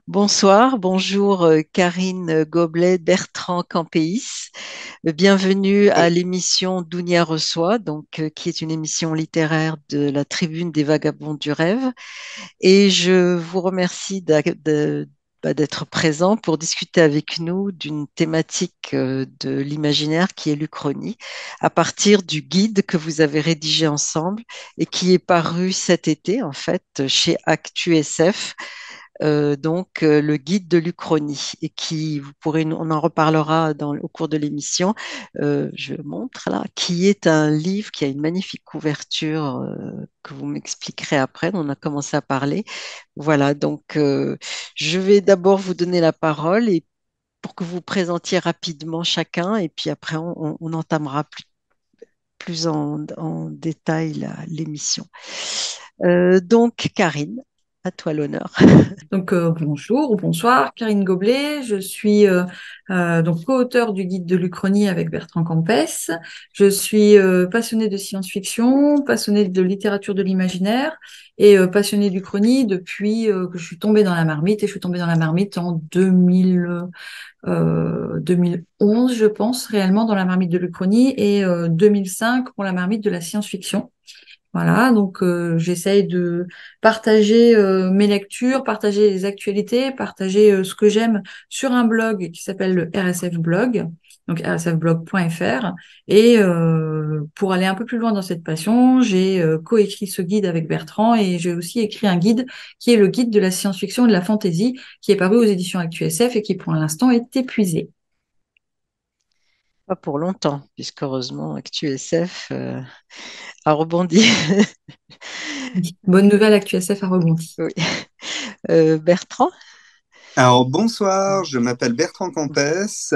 Bonsoir, bonjour Karine Goblet, Bertrand Campéis. Bienvenue à l'émission Dounia reçoit, qui est une émission littéraire de la Tribune des Vagabonds du Rêve. Et je vous remercie d'être présent pour discuter avec nous d'une thématique de l'imaginaire qui est l'Uchronie, à partir du guide que vous avez rédigé ensemble et qui est paru cet été, en fait, chez ActuSF, le guide de l'Uchronie, et qui, on en reparlera au cours de l'émission. Je montre là, qui est un livre qui a une magnifique couverture que vous m'expliquerez après. On a commencé à parler. Voilà, je vais d'abord vous donner la parole et pour que vous présentiez rapidement chacun, et puis après on entamera plus en détail l'émission. Karine, à toi l'honneur. Bonjour ou bonsoir, Karine Goblet. Je suis donc co-auteure du guide de l'Uchronie avec Bertrand Campès. Je suis passionnée de science-fiction, passionnée de littérature de l'imaginaire et passionnée d'Uchronie depuis que je suis tombée dans la marmite. Et je suis tombée dans la marmite en 2011, je pense, réellement dans la marmite de l'Uchronie et 2005 pour la marmite de la science-fiction. Voilà, j'essaye de partager mes lectures, partager les actualités, partager ce que j'aime sur un blog qui s'appelle le RSF Blog, donc rsfblog.fr. Et pour aller un peu plus loin dans cette passion, j'ai coécrit ce guide avec Bertrand et j'ai aussi écrit un guide qui est le guide de la science-fiction et de la fantasy, qui est paru aux éditions ActuSF et qui pour l'instant est épuisé. Pas pour longtemps, puisque heureusement, ActuSF a rebondi. Bonne nouvelle, ActuSF a rebondi. Oui. Bertrand? Alors bonsoir, je m'appelle Bertrand Campès.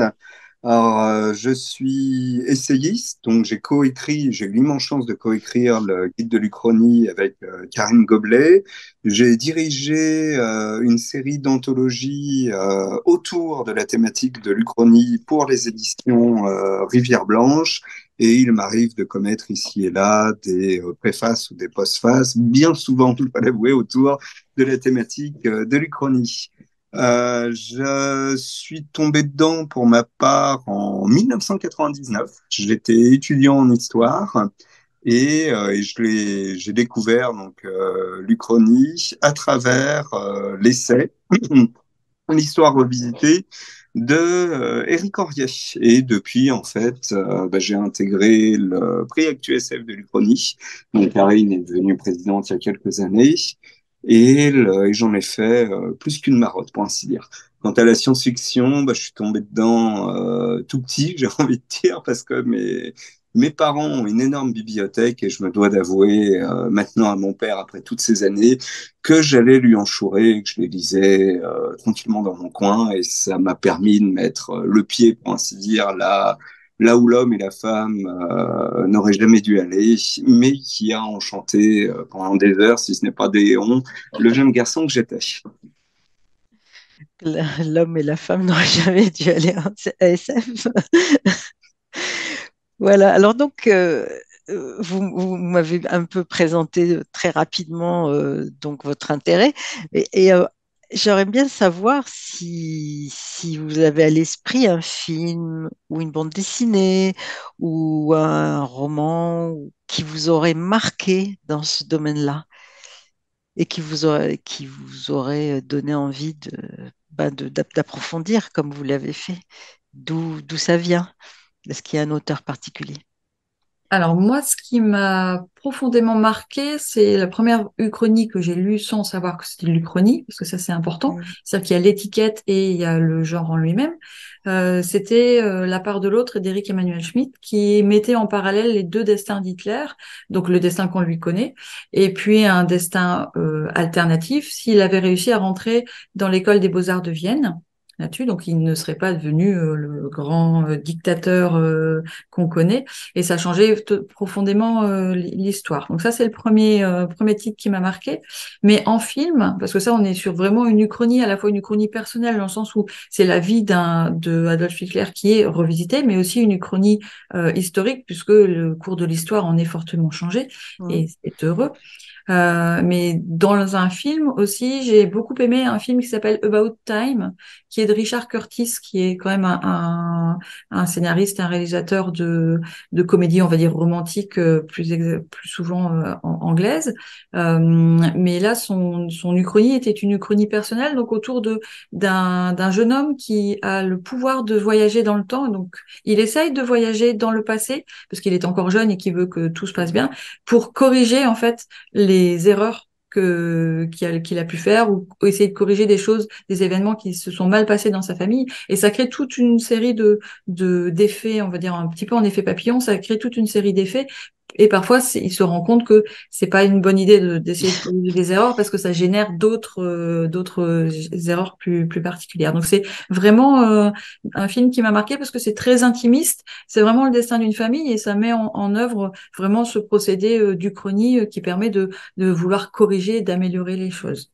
Je suis essayiste, donc j'ai eu l'immense chance de coécrire le guide de l'Uchronie avec Karine Goblet. J'ai dirigé une série d'anthologies autour de la thématique de l'Uchronie pour les éditions Rivière Blanche. Et il m'arrive de commettre ici et là des préfaces ou des postfaces, bien souvent, il faut l'avouer, autour de la thématique de l'Uchronie. Je suis tombé dedans pour ma part en 1999. J'étais étudiant en histoire et j'ai découvert l'Uchronie à travers l'essai L'histoire revisitée de Éric Orrier. Et depuis, en fait, j'ai intégré le prix ActuSF de l'Uchronie. Donc, Karine est devenue présidente il y a quelques années. Et j'en ai fait plus qu'une marotte, pour ainsi dire. Quant à la science-fiction, je suis tombé dedans tout petit, j'ai envie de dire, parce que mes parents ont une énorme bibliothèque et je me dois d'avouer maintenant à mon père, après toutes ces années, que j'allais lui enchourer, que je les lisais tranquillement dans mon coin, et ça m'a permis de mettre le pied, pour ainsi dire, là où l'homme et la femme n'auraient jamais dû aller, mais qui a enchanté pendant des heures, si ce n'est pas des éons, le jeune garçon que j'étais. L'homme et la femme n'auraient jamais dû aller en ASF. Voilà, vous m'avez un peu présenté très rapidement votre intérêt et j'aimerais bien savoir si vous avez à l'esprit un film ou une bande dessinée ou un roman qui vous aurait marqué dans ce domaine-là et qui vous aurait donné envie d'approfondir comme vous l'avez fait. D'où ça vient? Est-ce qu'il y a un auteur particulier? Alors moi, ce qui m'a profondément marqué, c'est la première uchronie que j'ai lue sans savoir que c'était l'uchronie, parce que ça c'est important. Mm. C'est-à-dire qu'il y a l'étiquette et il y a le genre en lui-même. C'était La part de l'autre d'Éric Emmanuel Schmitt qui mettait en parallèle les deux destins d'Hitler, donc le destin qu'on lui connaît, et puis un destin alternatif s'il avait réussi à rentrer dans l'école des beaux-arts de Vienne. là-dessus, donc il ne serait pas devenu le grand dictateur qu'on connaît, et ça changeait profondément l'histoire. Donc ça, c'est le premier titre qui m'a marqué. Mais en film, parce que ça, on est sur vraiment une uchronie, à la fois une uchronie personnelle, dans le sens où c'est la vie de Adolf Hitler qui est revisitée, mais aussi une uchronie historique, puisque le cours de l'histoire en est fortement changé, Mm. et c'est heureux. Mais dans un film aussi, j'ai beaucoup aimé un film qui s'appelle About Time, qui est de Richard Curtis, qui est quand même un scénariste, un réalisateur de comédie, on va dire romantique, plus souvent anglaise. Mais là, son uchronie était une uchronie personnelle, donc autour d'un jeune homme qui a le pouvoir de voyager dans le temps. Donc, il essaye de voyager dans le passé, parce qu'il est encore jeune et qu'il veut que tout se passe bien, pour corriger en fait les erreurs qu'il a pu faire, ou essayer de corriger des choses, des événements qui se sont mal passés dans sa famille. Et ça crée toute une série d'effets, on va dire un petit peu en effet papillon, ça crée toute une série d'effets. Et parfois, il se rend compte que c'est pas une bonne idée d'essayer de corriger des erreurs, parce que ça génère d'autres erreurs plus particulières. Donc c'est vraiment un film qui m'a marqué, parce que c'est très intimiste. C'est vraiment le destin d'une famille, et ça met en œuvre vraiment ce procédé d'Uchronie qui permet de vouloir corriger et d'améliorer les choses.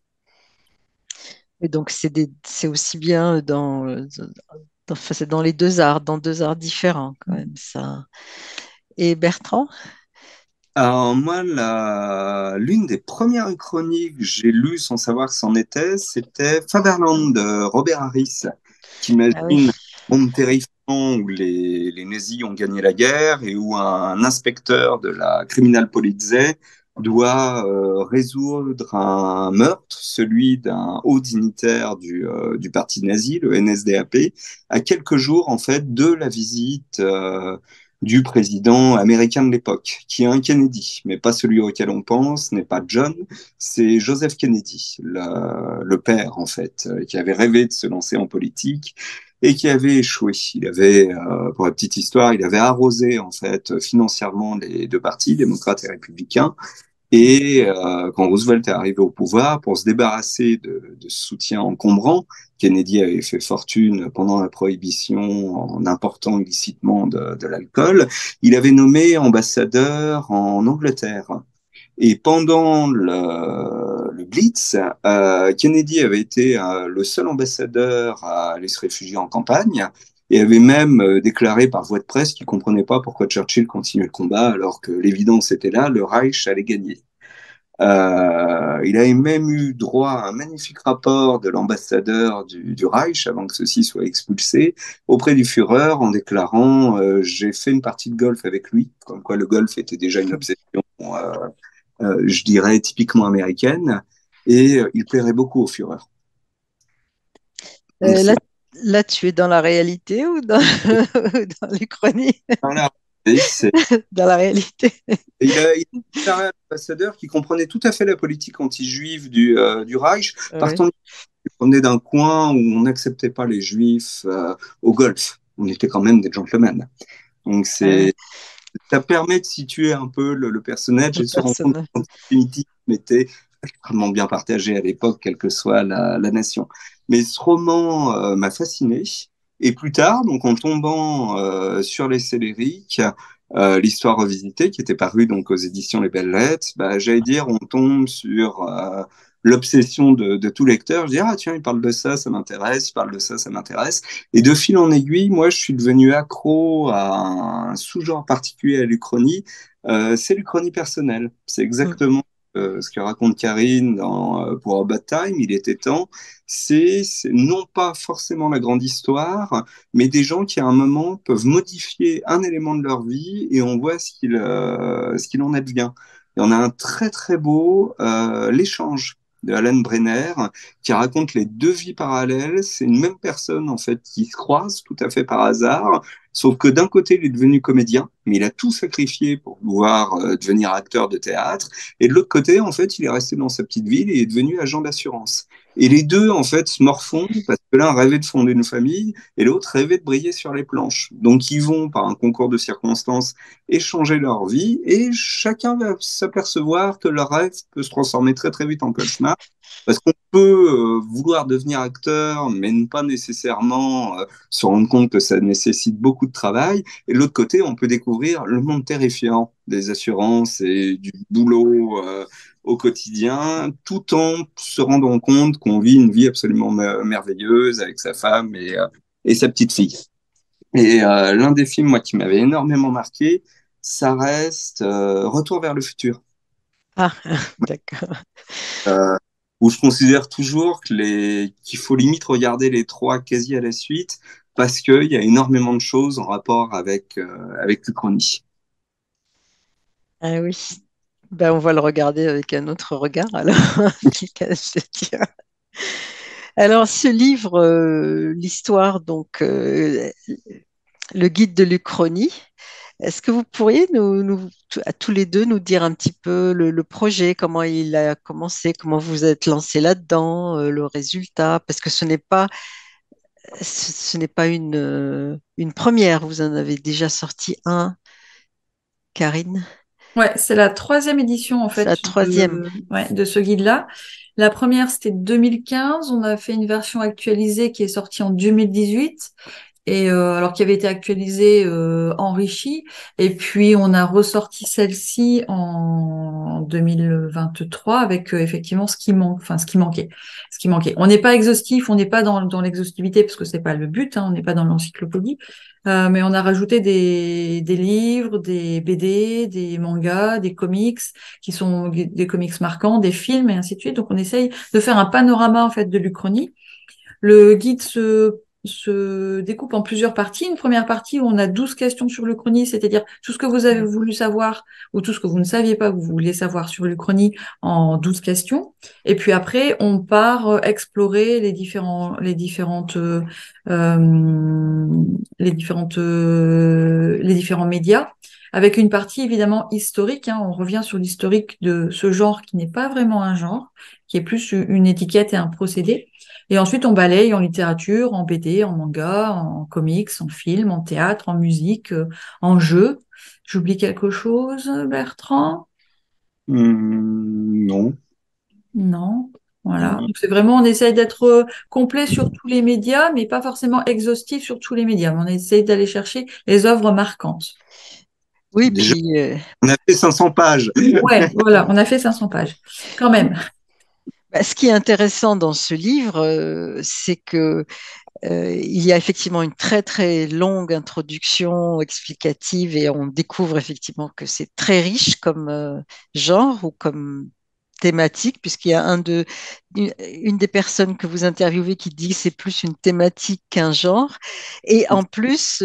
Et donc, c'est aussi bien enfin, c'est dans les deux arts, dans deux arts différents, quand même, ça. Et Bertrand? Alors moi, l'une des premières chroniques que j'ai lues sans savoir que c'en était, c'était Faberland de Robert Harris, qui Ah oui. imagine un monde terrifiant où les nazis ont gagné la guerre et où un inspecteur de la Criminal Police doit résoudre un meurtre, celui d'un haut dignitaire du parti nazi, le NSDAP, à quelques jours en fait de la visite du président américain de l'époque, qui est un Kennedy, mais pas celui auquel on pense, n'est pas John, c'est Joseph Kennedy, le père en fait, qui avait rêvé de se lancer en politique et qui avait échoué. Il avait, pour la petite histoire, il avait arrosé en fait financièrement les deux partis, démocrates et républicains, et quand Roosevelt est arrivé au pouvoir, pour se débarrasser de ce soutien encombrant, Kennedy avait fait fortune pendant la Prohibition en important illicitement de l'alcool, il avait nommé ambassadeur en Angleterre. Et pendant le Blitz, Kennedy avait été le seul ambassadeur à aller se réfugier en campagne et avait même déclaré par voie de presse qu'il ne comprenait pas pourquoi Churchill continuait le combat alors que l'évidence était là, le Reich allait gagner. Il avait même eu droit à un magnifique rapport de l'ambassadeur du Reich avant que ceci soit expulsé auprès du Führer en déclarant j'ai fait une partie de golf avec lui, comme quoi le golf était déjà une obsession, je dirais, typiquement américaine, et il plairait beaucoup au Führer. Donc Là, c'est là, tu es dans la réalité ou dans, ou dans l'Uchronie? voilà, Dans la réalité. il a un ambassadeur qui comprenait tout à fait la politique anti-juive du Reich, Oui. partant on est d'un coin où on n'acceptait pas les juifs au Golfe. On était quand même des gentlemen. Donc Ouais, ça permet de situer un peu le personnage le et se rendre compte personnage. que l'antisémitisme était extrêmement bien partagé à l'époque, quelle que soit la nation. Mais ce roman m'a fasciné. Et plus tard, donc en tombant sur les Célériques, l'histoire revisitée qui était parue donc aux éditions Les Belles Lettres, bah, j'allais dire, on tombe sur l'obsession de tout lecteur. Je dis, ah tiens, il parle de ça, ça m'intéresse, il parle de ça, ça m'intéresse. Et de fil en aiguille, moi, je suis devenu accro à un sous-genre particulier à l'Uchronie, c'est l'Uchronie personnelle. C'est Mm. exactement ce que raconte Karine pour About Time, il était temps. C'est non pas forcément la grande histoire, mais des gens qui à un moment peuvent modifier un élément de leur vie et on voit ce qu'il en advient. Et on a un très très beau l'échange de Alan Brenner qui raconte les deux vies parallèles. C'est une même personne en fait qui se croise tout à fait par hasard, sauf que d'un côté il est devenu comédien, mais il a tout sacrifié pour pouvoir devenir acteur de théâtre, et de l'autre côté en fait il est resté dans sa petite ville et est devenu agent d'assurance. Et les deux, en fait, se morfondent parce que l'un rêvait de fonder une famille et l'autre rêvait de briller sur les planches. Donc, ils vont, par un concours de circonstances, échanger leur vie et chacun va s'apercevoir que leur rêve peut se transformer très, très vite en cauchemar. Parce qu'on peut vouloir devenir acteur, mais ne pas nécessairement se rendre compte que ça nécessite beaucoup de travail. Et de l'autre côté, on peut découvrir le monde terrifiant des assurances et du boulot au quotidien, tout en se rendant compte qu'on vit une vie absolument merveilleuse avec sa femme et sa petite fille. Et l'un des films, moi, qui m'avait énormément marqué, ça reste Retour vers le futur. Ah, d'accord. Euh, Où je considère toujours qu'il faut limite regarder les trois quasi à la suite parce qu'il y a énormément de choses en rapport avec l'Uchronie. Ah oui. Ben, on va le regarder avec un autre regard, alors, quel cas je dire. Alors, ce livre, l'histoire, donc, le guide de l'Uchronie, est-ce que vous pourriez à tous les deux nous dire un petit peu le projet, comment il a commencé, comment vous êtes lancé là-dedans, le résultat, parce que ce n'est pas une première, vous en avez déjà sorti un, Karine, Ouais, c'est la troisième édition en c'est la fait troisième. de ce guide-là. La première, c'était 2015. On a fait une version actualisée qui est sortie en 2018. Et alors qui avait été actualisée, enrichie, et puis on a ressorti celle-ci en 2023 avec effectivement ce qui manque, enfin ce qui manquait. On n'est pas exhaustif, on n'est pas dans l'exhaustivité parce que c'est pas le but, hein, on n'est pas dans l'encyclopédie, mais on a rajouté des livres, des BD, des mangas, des comics qui sont des comics marquants, des films et ainsi de suite. Donc on essaye de faire un panorama en fait de l'Uchronie. Le guide se découpe en plusieurs parties. Une première partie où on a 12 questions sur l'Uchronie, c'est-à-dire tout ce que vous avez voulu savoir ou tout ce que vous ne saviez pas que vous vouliez savoir sur l'Uchronie en 12 questions. Et puis après, on part explorer les différents médias avec une partie évidemment historique, hein. On revient sur l'historique de ce genre qui n'est pas vraiment un genre, qui est plus une étiquette et un procédé. Et ensuite, on balaye en littérature, en BD, en manga, en comics, en film, en théâtre, en musique, en jeu. J'oublie quelque chose, Bertrand? Non. Non. Voilà. Non. Donc, c'est vraiment, on essaye d'être complet sur tous les médias, mais pas forcément exhaustif sur tous les médias. Mais on essaye d'aller chercher les œuvres marquantes. Oui, Déjà, puis on a fait 500 pages. Ouais, voilà, on a fait 500 pages. Quand même. bah, ce qui est intéressant dans ce livre, c'est que il y a effectivement une très très longue introduction explicative et on découvre effectivement que c'est très riche comme genre ou comme thématique, puisqu'il y a une des personnes que vous interviewez qui dit que c'est plus une thématique qu'un genre. Et en plus,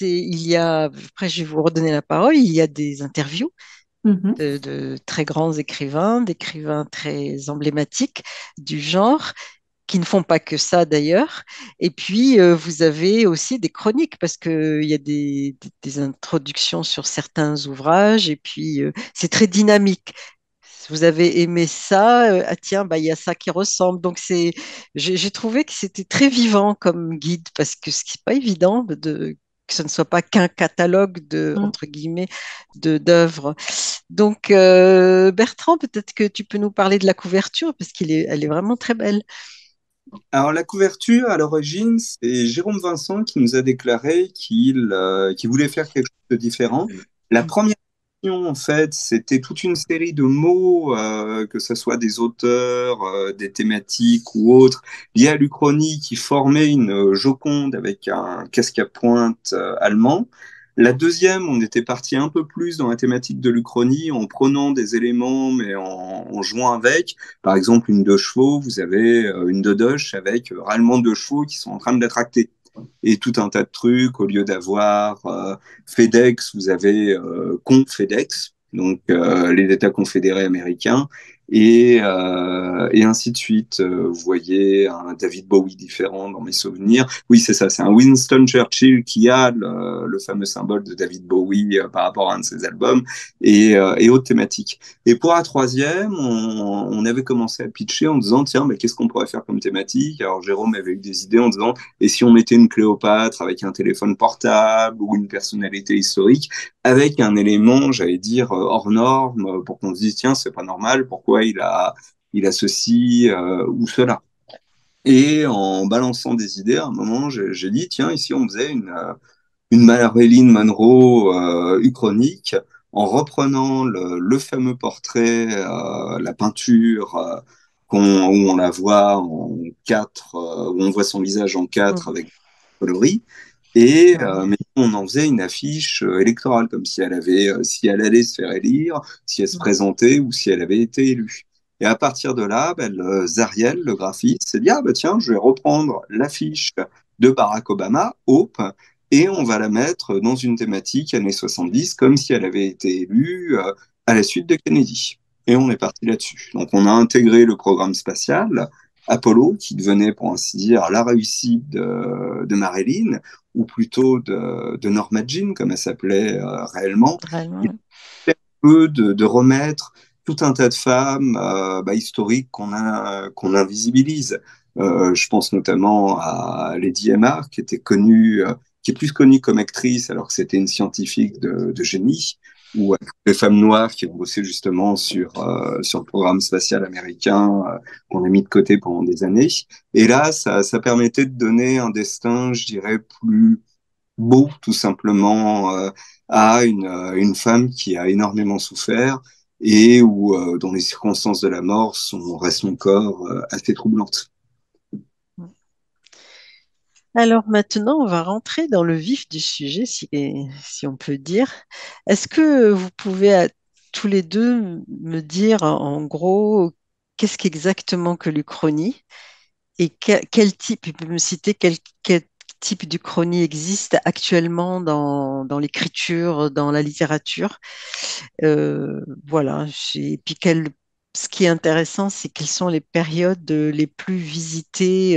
après je vais vous redonner la parole, il y a des interviews Mhm. de très grands écrivains, d'écrivains très emblématiques du genre qui ne font pas que ça d'ailleurs. Et puis, vous avez aussi des chroniques parce qu'il y a des introductions sur certains ouvrages et puis c'est très dynamique. Vous avez aimé ça, ah tiens, bah, il y a ça qui ressemble. Donc, j'ai trouvé que c'était très vivant comme guide parce que ce qui n'est pas évident que ce ne soit pas qu'un catalogue Mm. entre guillemets, d'œuvres. Donc, Bertrand, peut-être que tu peux nous parler de la couverture parce elle est vraiment très belle. Alors, la couverture, à l'origine, c'est Jérôme Vincent qui nous a déclaré qu'il voulait faire quelque chose de différent. La première version, en fait, c'était toute une série de mots, que ce soit des auteurs, des thématiques ou autres, liés à l'Uchronie, qui formaient une Joconde avec un casque à pointe allemand. La deuxième, on était parti un peu plus dans la thématique de l'Uchronie en prenant des éléments, mais en jouant avec. Par exemple, une deux chevaux, vous avez une dodoche avec râlement de chevaux qui sont en train de la tracter. Et tout un tas de trucs, au lieu d'avoir FedEx, vous avez Confedex, donc les États confédérés américains. et ainsi de suite. Vous voyez un David Bowie différent dans mes souvenirs. Oui, c'est ça, c'est un Winston Churchill qui a le fameux symbole de David Bowie par rapport à un de ses albums et autres thématiques. Et pour la troisième, on avait commencé à pitcher en disant, tiens, mais qu'est-ce qu'on pourrait faire comme thématique? Alors Jérôme avait eu des idées en disant, et si on mettait une Cléopâtre avec un téléphone portable ou une personnalité historique, avec un élément, j'allais dire, hors norme, pour qu'on se dise, tiens, c'est pas normal, pourquoi il a ceci ou cela. Et en balançant des idées, à un moment, j'ai dit, tiens, ici, on faisait une Marilyn Monroe uchronique en reprenant le fameux portrait, la peinture où on la voit en quatre, où on voit son visage en quatre Mhm. avec coloris. Et Ouais. mais on en faisait une affiche électorale, comme si si elle allait se faire élire, si elle se Mhm. présentait ou si elle avait été élue. Et à partir de là, ben, Zariel, le graphiste, s'est dit, ah ben tiens, je vais reprendre l'affiche de Barack Obama, Hope, et on va la mettre dans une thématique années 70, comme si elle avait été élue à la suite de Kennedy. Et on est parti là-dessus. Donc on a intégré le programme spatial, Apollo, qui devenait, pour ainsi dire, la réussite de Marilyn, ou plutôt de Norma Jean, comme elle s'appelait réellement, Réellement, il ouais. fait un peu de remettre tout un tas de femmes historiques qu'on invisibilise. Je pense notamment à Lady Emma, qui était connue, qui est plus connue comme actrice, alors que c'était une scientifique de génie, ou à les femmes noires qui ont bossé justement sur le programme spatial américain qu'on a mis de côté pendant des années. Et là, ça permettait de donner un destin, je dirais, plus beau, tout simplement, à une femme qui a énormément souffert et dont les circonstances de la mort restent encore assez troublantes. Alors maintenant, on va rentrer dans le vif du sujet, si on peut dire. Est-ce que vous pouvez tous les deux me dire en gros qu'est-ce qu'exactement que l'Uchronie et quel type, il peut me citer quel type d'Uchronie existe actuellement dans l'écriture, dans la littérature. Voilà. Et puis ce qui est intéressant, c'est quelles sont les périodes les plus visitées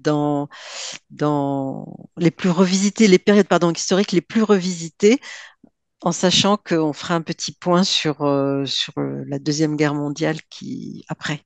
les plus revisitées, les périodes pardon, historiques les plus revisitées, en sachant qu'on fera un petit point sur la Deuxième Guerre mondiale qui après.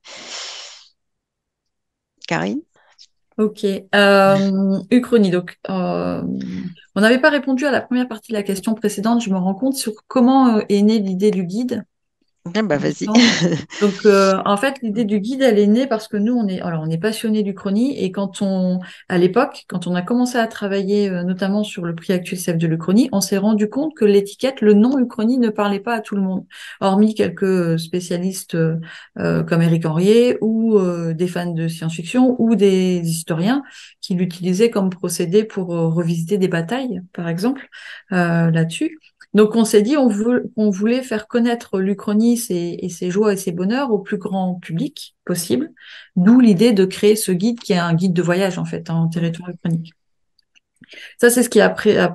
Karine? Ok. Uchronie. Donc, on n'avait pas répondu à la première partie de la question précédente. Je me rends compte sur comment est née l'idée du guide. Ah bah Il me vas-y. semble. Donc, en fait, l'idée du guide, elle est née parce que nous, on est passionnés d'Uchronie et à l'époque, quand on a commencé à travailler, notamment sur le prix actuel CEF de l'Uchronie, on s'est rendu compte que l'étiquette, le nom Uchronie ne parlait pas à tout le monde, hormis quelques spécialistes comme Éric Henriet ou des fans de science-fiction ou des historiens qui l'utilisaient comme procédé pour revisiter des batailles, par exemple, là-dessus. Donc, on s'est dit, on voulait faire connaître l'Uchronie et ses joies et ses bonheurs au plus grand public possible, d'où l'idée de créer ce guide qui est un guide de voyage, en fait, en territoire uchronique. Ça, c'est ce qui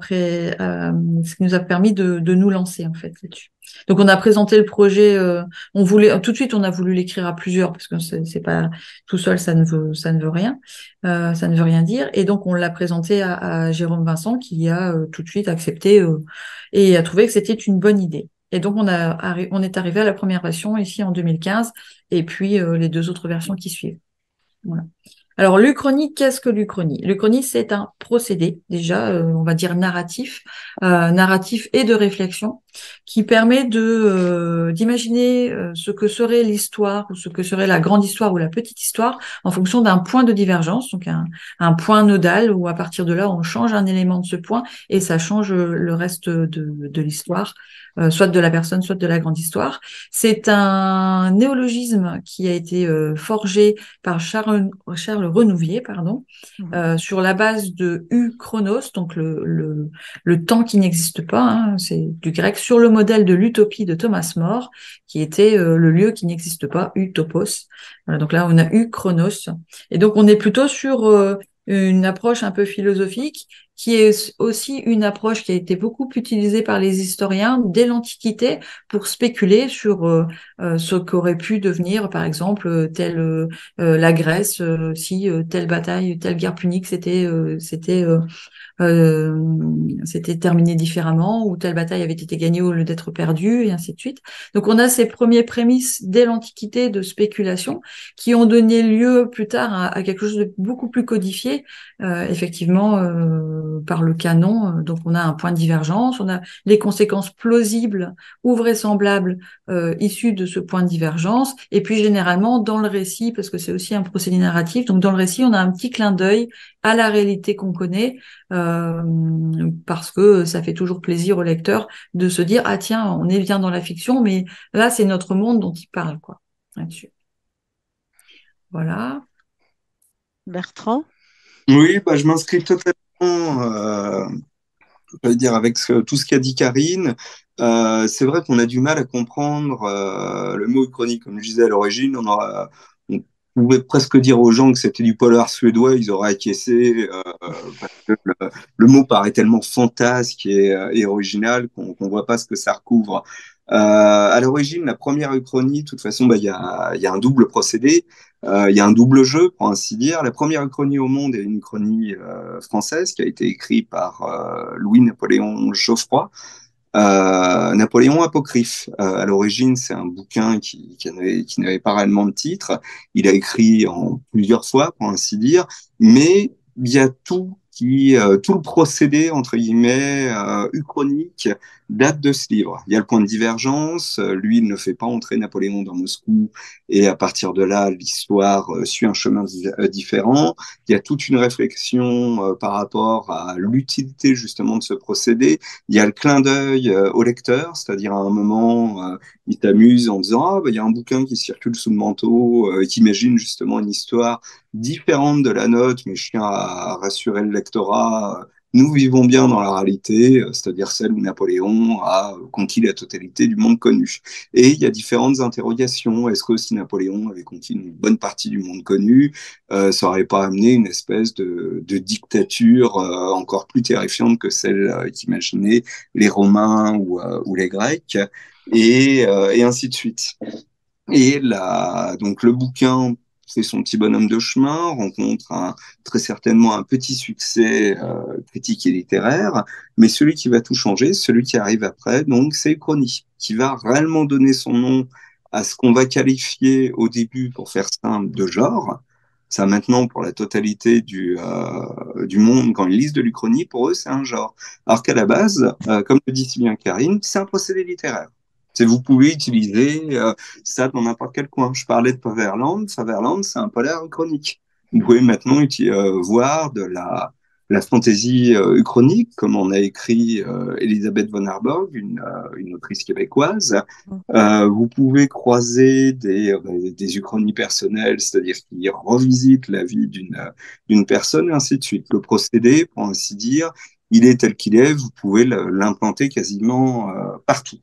ce qui nous a permis de nous lancer, en fait, là-dessus. Donc, on a présenté le projet, tout de suite, on a voulu l'écrire à plusieurs, parce que c'est pas, tout seul, ça ne veut rien, ça ne veut rien dire. Et donc, on l'a présenté à Jérôme Vincent, qui a tout de suite accepté, et a trouvé que c'était une bonne idée. Et donc, on est arrivé à la première version ici en 2015, et puis les deux autres versions qui suivent. Voilà. Alors, l'Uchronie, qu'est-ce que l'Uchronie? L'Uchronie, c'est un procédé, déjà, on va dire narratif et de réflexion, qui permet d'imaginer ce que serait l'histoire, ou ce que serait la grande histoire ou la petite histoire, en fonction d'un point de divergence, donc un point nodal, où à partir de là, on change un élément de ce point, et ça change le reste de l'histoire, soit de la personne, soit de la grande histoire. C'est un néologisme qui a été forgé par Charles Renouvier, pardon, Mhm. sur la base de Chronos, donc le temps qui n'existe pas, hein, c'est du grec, sur le modèle de l'utopie de Thomas More, qui était le lieu qui n'existe pas, Utopos. Voilà, donc là, on a Chronos. Et donc, on est plutôt sur une approche un peu philosophique qui est aussi une approche qui a été beaucoup utilisée par les historiens dès l'Antiquité pour spéculer sur ce qu'aurait pu devenir, par exemple, la Grèce, si telle bataille, telle guerre punique c'était terminé différemment, ou telle bataille avait été gagnée au lieu d'être perdue, et ainsi de suite. Donc on a ces premiers prémices dès l'Antiquité de spéculation qui ont donné lieu plus tard à quelque chose de beaucoup plus codifié, effectivement, par le canon. Donc on a un point de divergence, on a les conséquences plausibles ou vraisemblables issues de ce point de divergence, et puis généralement dans le récit, parce que c'est aussi un procédé narratif, donc dans le récit on a un petit clin d'œil à la réalité qu'on connaît, parce que ça fait toujours plaisir au lecteur de se dire ah tiens, on est bien dans la fiction, mais là c'est notre monde dont il parle, quoi, là-dessus. Voilà. Bertrand? Oui, bah, je m'inscris totalement, je veux dire, avec tout ce qu'a dit Karine. C'est vrai qu'on a du mal à comprendre le mot uchronie. Comme je disais à l'origine, on pouvait presque dire aux gens que c'était du polar suédois, ils auraient acquiescé, parce que le mot paraît tellement fantasque et original qu'on voit pas ce que ça recouvre. À l'origine, la première uchronie, de toute façon, bah, il y a un double procédé. Il y a un double jeu, pour ainsi dire. La première uchronie au monde est une uchronie française qui a été écrite par Louis-Napoléon Geoffroy. Napoléon apocryphe. À l'origine, c'est un bouquin qui n'avait pas réellement de titre. Il a écrit en plusieurs fois, pour ainsi dire, mais il y a tout le procédé entre guillemets uchronique date de ce livre. Il y a le point de divergence. Lui, il ne fait pas entrer Napoléon dans Moscou, et à partir de là, l'histoire suit un chemin différent. Il y a toute une réflexion par rapport à l'utilité justement de ce procédé. Il y a le clin d'œil au lecteur, c'est-à-dire à un moment, il t'amuse en disant ah bah il y a un bouquin qui circule sous le manteau et qui imagine justement une histoire différente de la nôtre, mais je tiens à rassurer le lectorat. Nous vivons bien dans la réalité, c'est-à-dire celle où Napoléon a conquis la totalité du monde connu. Et il y a différentes interrogations. Est-ce que si Napoléon avait conquis une bonne partie du monde connu, ça n'aurait pas amené une espèce de dictature encore plus terrifiante que celle qu'imaginaient les Romains ou les Grecs, et ainsi de suite. Donc le bouquin fait son petit bonhomme de chemin, rencontre très certainement un petit succès critique et littéraire, mais celui qui va tout changer, celui qui arrive après, donc c'est Uchronie, qui va réellement donner son nom à ce qu'on va qualifier au début, pour faire simple, de genre. Ça maintenant, pour la totalité du monde, quand ils lisent de l'Uchronie, pour eux, c'est un genre. Alors qu'à la base, comme le dit si bien Karine, c'est un procédé littéraire. Vous pouvez utiliser ça dans n'importe quel coin. Je parlais de Faverland. Faverland, c'est un polar uchronique. Vous pouvez maintenant voir de la fantaisie uchronique, comme on a écrit Elisabeth von Arborg, une autrice québécoise. Vous pouvez croiser des uchronies personnelles, c'est-à-dire qui revisitent la vie d'une personne, et ainsi de suite. Le procédé, pour ainsi dire, il est tel qu'il est. Vous pouvez l'implanter quasiment partout.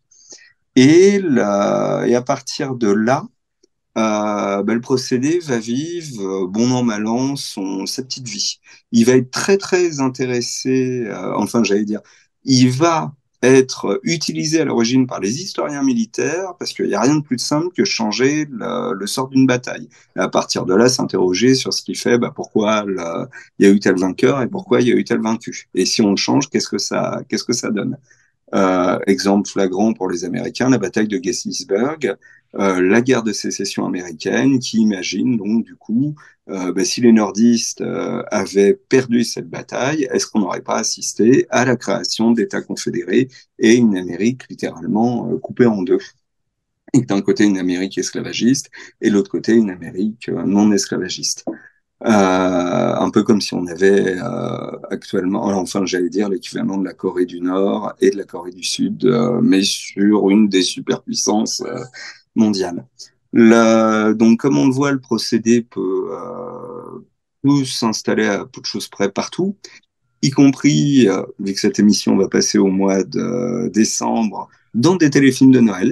Et à partir de là, le procédé va vivre, bon an, mal an, sa petite vie. Il va être très, très intéressé, enfin, j'allais dire, il va être utilisé à l'origine par les historiens militaires, parce qu'il n'y a rien de plus simple que changer le sort d'une bataille. Et à partir de là, s'interroger sur ce qui fait, pourquoi il y a eu tel vainqueur et pourquoi il y a eu tel vaincu. Et si on le change, qu'est-ce que ça donne? Exemple flagrant pour les Américains, la bataille de Gettysburg, la guerre de sécession américaine, qui imagine donc du coup, si les nordistes avaient perdu cette bataille, est-ce qu'on n'aurait pas assisté à la création d'États confédérés et une Amérique littéralement coupée en deux? Et d'un côté une Amérique esclavagiste et de l'autre côté une Amérique non esclavagiste. Un peu comme si on avait actuellement, enfin j'allais dire l'équivalent de la Corée du Nord et de la Corée du Sud, mais sur une des superpuissances mondiales. Donc comme on le voit, le procédé peut s'installer à peu de choses près partout, y compris, vu que cette émission va passer au mois de décembre, dans des téléfilms de Noël.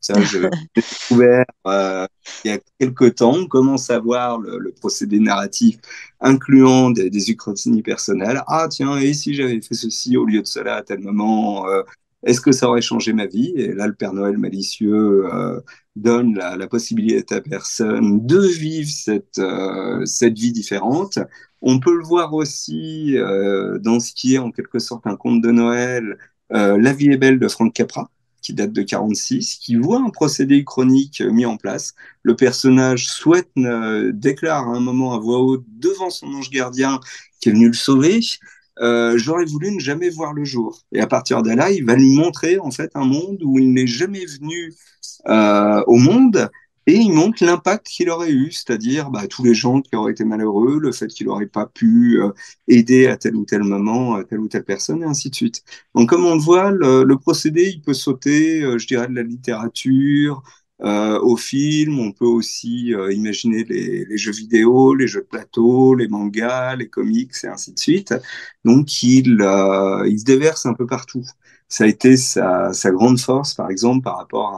Ça, je l'ai découvert il y a quelques temps. On commence à voir le procédé narratif incluant des uchronies personnelles. Ah tiens, et si j'avais fait ceci au lieu de cela à tel moment, est-ce que ça aurait changé ma vie? Et là, le Père Noël malicieux donne la possibilité à personne de vivre cette vie différente. On peut le voir aussi dans ce qui est en quelque sorte un conte de Noël, La vie est belle de Frank Capra, qui date de 46, qui voit un procédé chronique mis en place. Le personnage déclare à un moment à voix haute devant son ange gardien qui est venu le sauver. J'aurais voulu ne jamais voir le jour. Et à partir de là, il va lui montrer en fait un monde où il n'est jamais venu au monde, et il montre l'impact qu'il aurait eu, c'est-à-dire tous les gens qui auraient été malheureux, le fait qu'il n'aurait pas pu aider à tel ou tel moment telle ou telle personne, et ainsi de suite. Donc, comme on le voit, le procédé, il peut sauter, je dirais, de la littérature au film. On peut aussi imaginer les jeux vidéo, les jeux de plateau, les mangas, les comics, et ainsi de suite. Donc, il se déverse un peu partout. Ça a été sa grande force, par exemple, par rapport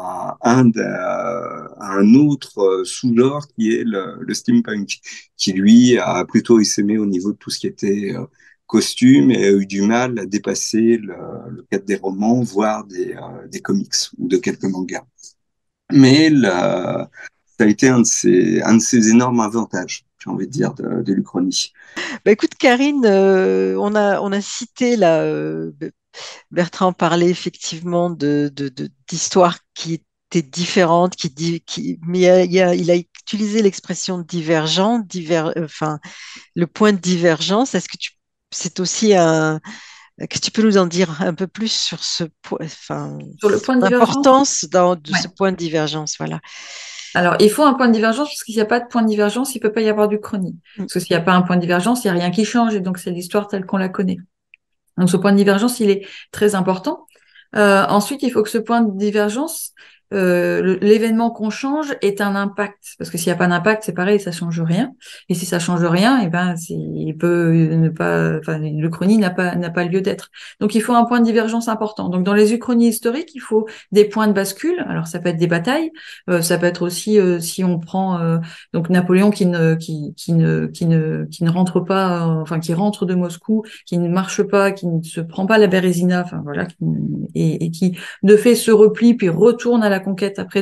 à un autre sous-genre qui est le steampunk, qui lui a plutôt essaimé au niveau de tout ce qui était costume et a eu du mal à dépasser le cadre des romans, voire des comics ou de quelques mangas. Mais ça a été un de ses énormes avantages, j'ai envie de dire, de l'Uchronie. Bah, écoute, Karine, on a cité là, Bertrand parlait effectivement d'histoires qui étaient différentes, mais il a utilisé l'expression divergent, enfin, le point de divergence. C'est aussi que tu peux nous en dire un peu plus sur ce point, enfin, Sur le point de divergence? l'importance de Ouais. ce point de divergence, voilà. Alors, il faut un point de divergence parce qu'il n'y a pas de point de divergence, il ne peut pas y avoir d'Uchronie. Mm. Parce que s'il n'y a pas un point de divergence, il n'y a rien qui change et donc c'est l'histoire telle qu'on la connaît. Donc, ce point de divergence, il est très important. Ensuite, il faut que ce point de divergence, l'événement qu'on change est un impact. Parce que s'il n'y a pas d'impact, c'est pareil, ça change rien. Et si ça change rien, eh ben, il peut ne pas, enfin, l'Uchronie n'a pas lieu d'être. Donc, il faut un point de divergence important. Donc, dans les uchronies historiques, il faut des points de bascule. Alors, ça peut être des batailles. Ça peut être aussi, si on prend, donc Napoléon qui ne rentre pas, enfin, qui rentre de Moscou, qui ne marche pas, qui ne se prend pas la Bérésina, enfin, voilà, et qui de fait se replie puis retourne à la conquête après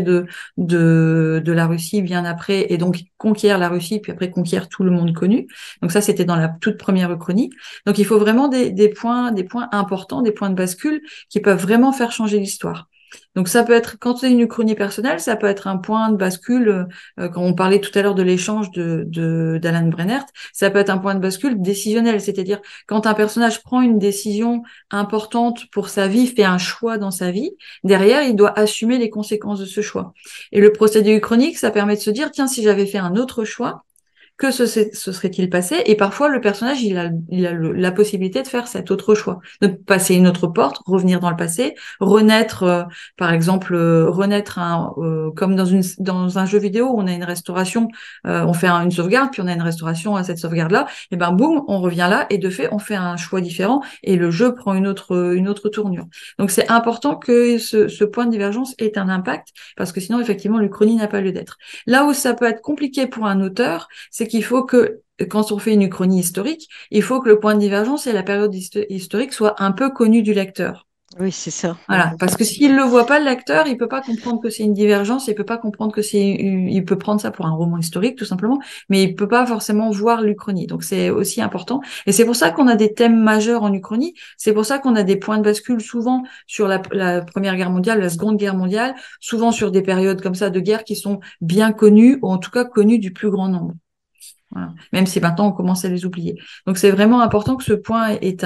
de la Russie bien après et donc conquiert la Russie puis après conquiert tout le monde connu. Donc ça c'était dans la toute première Uchronie. Donc il faut vraiment des points importants, des points de bascule qui peuvent vraiment faire changer l'histoire. Donc ça peut être, quand c'est une uchronie personnelle, ça peut être un point de bascule, quand on parlait tout à l'heure de l'échange d'Alan Brennert, ça peut être un point de bascule décisionnel, c'est-à-dire quand un personnage prend une décision importante pour sa vie, fait un choix dans sa vie, derrière, il doit assumer les conséquences de ce choix. Et le procédé uchronique, ça permet de se dire, tiens, si j'avais fait un autre choix, que se serait-il passé? Et parfois, le personnage, il a la possibilité de faire cet autre choix, de passer une autre porte, revenir dans le passé, renaître, par exemple, renaître comme dans un jeu vidéo où on a une restauration, on fait une sauvegarde, puis on a une restauration à cette sauvegarde-là, et ben boum, on revient là, et de fait, on fait un choix différent, et le jeu prend une autre tournure. Donc c'est important que ce point de divergence ait un impact, parce que sinon, effectivement, l'Uchronie n'a pas lieu d'être. Là où ça peut être compliqué pour un auteur, c'est qu'il faut que, quand on fait une uchronie historique, il faut que le point de divergence et la période historique soient un peu connus du lecteur. Oui, c'est ça. Voilà. Parce que s'il le voit pas, le lecteur, il peut pas comprendre que c'est une divergence, il peut pas comprendre il peut prendre ça pour un roman historique, tout simplement, mais il peut pas forcément voir l'Uchronie. Donc, c'est aussi important. Et c'est pour ça qu'on a des thèmes majeurs en Uchronie. C'est pour ça qu'on a des points de bascule souvent sur la Première Guerre mondiale, la Seconde Guerre mondiale, souvent sur des périodes comme ça de guerre qui sont bien connues, ou en tout cas connues du plus grand nombre. Voilà. Même si maintenant on commence à les oublier. Donc c'est vraiment important que ce point ait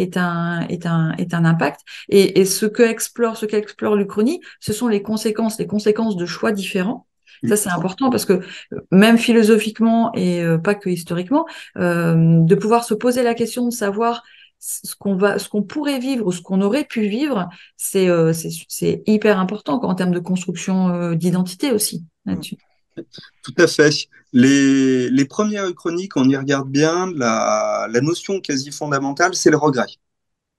un impact. Et ce qu'explore l'Uchronie, ce sont les conséquences de choix différents. Ça, c'est important parce que même philosophiquement et pas que historiquement, de pouvoir se poser la question de savoir ce qu'on pourrait vivre ou ce qu'on aurait pu vivre, c'est hyper important en termes de construction d'identité aussi là-dessus. Tout à fait. Les premières chroniques, on y regarde bien, la notion quasi fondamentale, c'est le regret.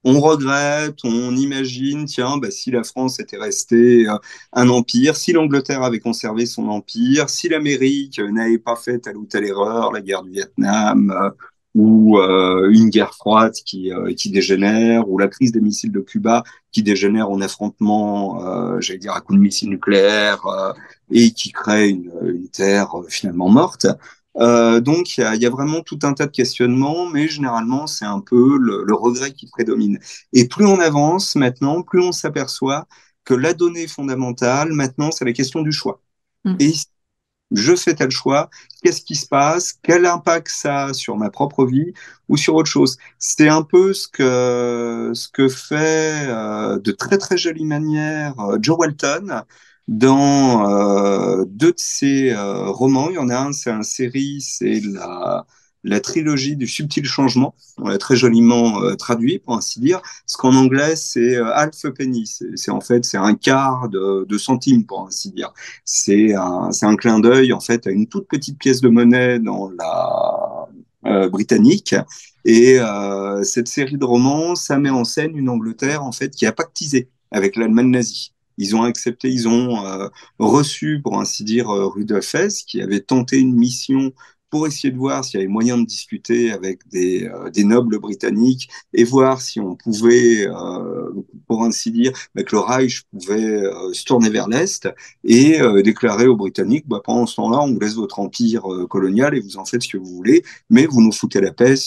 On regrette, on imagine, tiens, bah, si la France était restée un empire, si l'Angleterre avait conservé son empire, si l'Amérique n'avait pas fait telle ou telle erreur, la guerre du Vietnam, ou une guerre froide qui dégénère, ou la crise des missiles de Cuba qui dégénère en affrontement, j'allais dire, à coups de missiles nucléaires, et qui crée une terre finalement morte. Donc, il y a vraiment tout un tas de questionnements, mais généralement, c'est un peu le regret qui prédomine. Et plus on avance maintenant, plus on s'aperçoit que la donnée fondamentale, maintenant, c'est la question du choix. Mm. Et si je fais tel choix, qu'est-ce qui se passe? Quel impact ça a sur ma propre vie ou sur autre chose? C'est un peu ce que fait de très très jolie manière Joe Walton dans deux de ses romans. Il y en a un, c'est un série, c'est la trilogie du subtil changement. On l'a très joliment traduit, pour ainsi dire. Ce qu'en anglais, c'est half a penny. En fait, c'est un quart de centime, pour ainsi dire. C'est un clin d'œil en fait à une toute petite pièce de monnaie dans la britannique. Et cette série de romans, ça met en scène une Angleterre en fait qui a pactisé avec l'Allemagne nazie. Ils ont accepté, ils ont reçu, pour ainsi dire, Rudolf Hess, qui avait tenté une mission pour essayer de voir s'il y avait moyen de discuter avec des nobles britanniques et voir si on pouvait, pour ainsi dire, que le Reich pouvait se tourner vers l'Est et déclarer aux Britanniques, bah, pendant ce temps-là, on vous laisse votre empire colonial et vous en faites ce que vous voulez, mais vous nous foutez la paix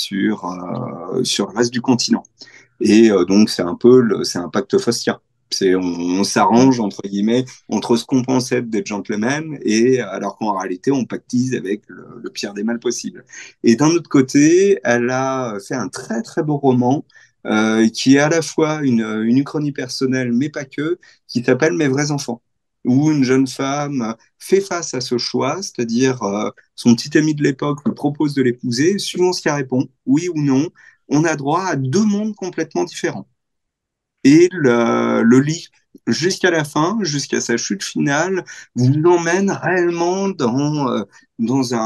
sur le reste du continent. Et donc, c'est un pacte faustien. On s'arrange, entre guillemets, entre ce qu'on pense être des gentlemen, et alors qu'en réalité, on pactise avec le pire des mal possible. Et d'un autre côté, elle a fait un très, très beau roman qui est à la fois une uchronie personnelle, mais pas que, qui s'appelle Mes vrais enfants, où une jeune femme fait face à ce choix, c'est-à-dire son petit ami de l'époque lui propose de l'épouser, suivant ce qu'elle répond, oui ou non, on a droit à deux mondes complètement différents. Et le livre, jusqu'à la fin, jusqu'à sa chute finale, vous l'emmène réellement dans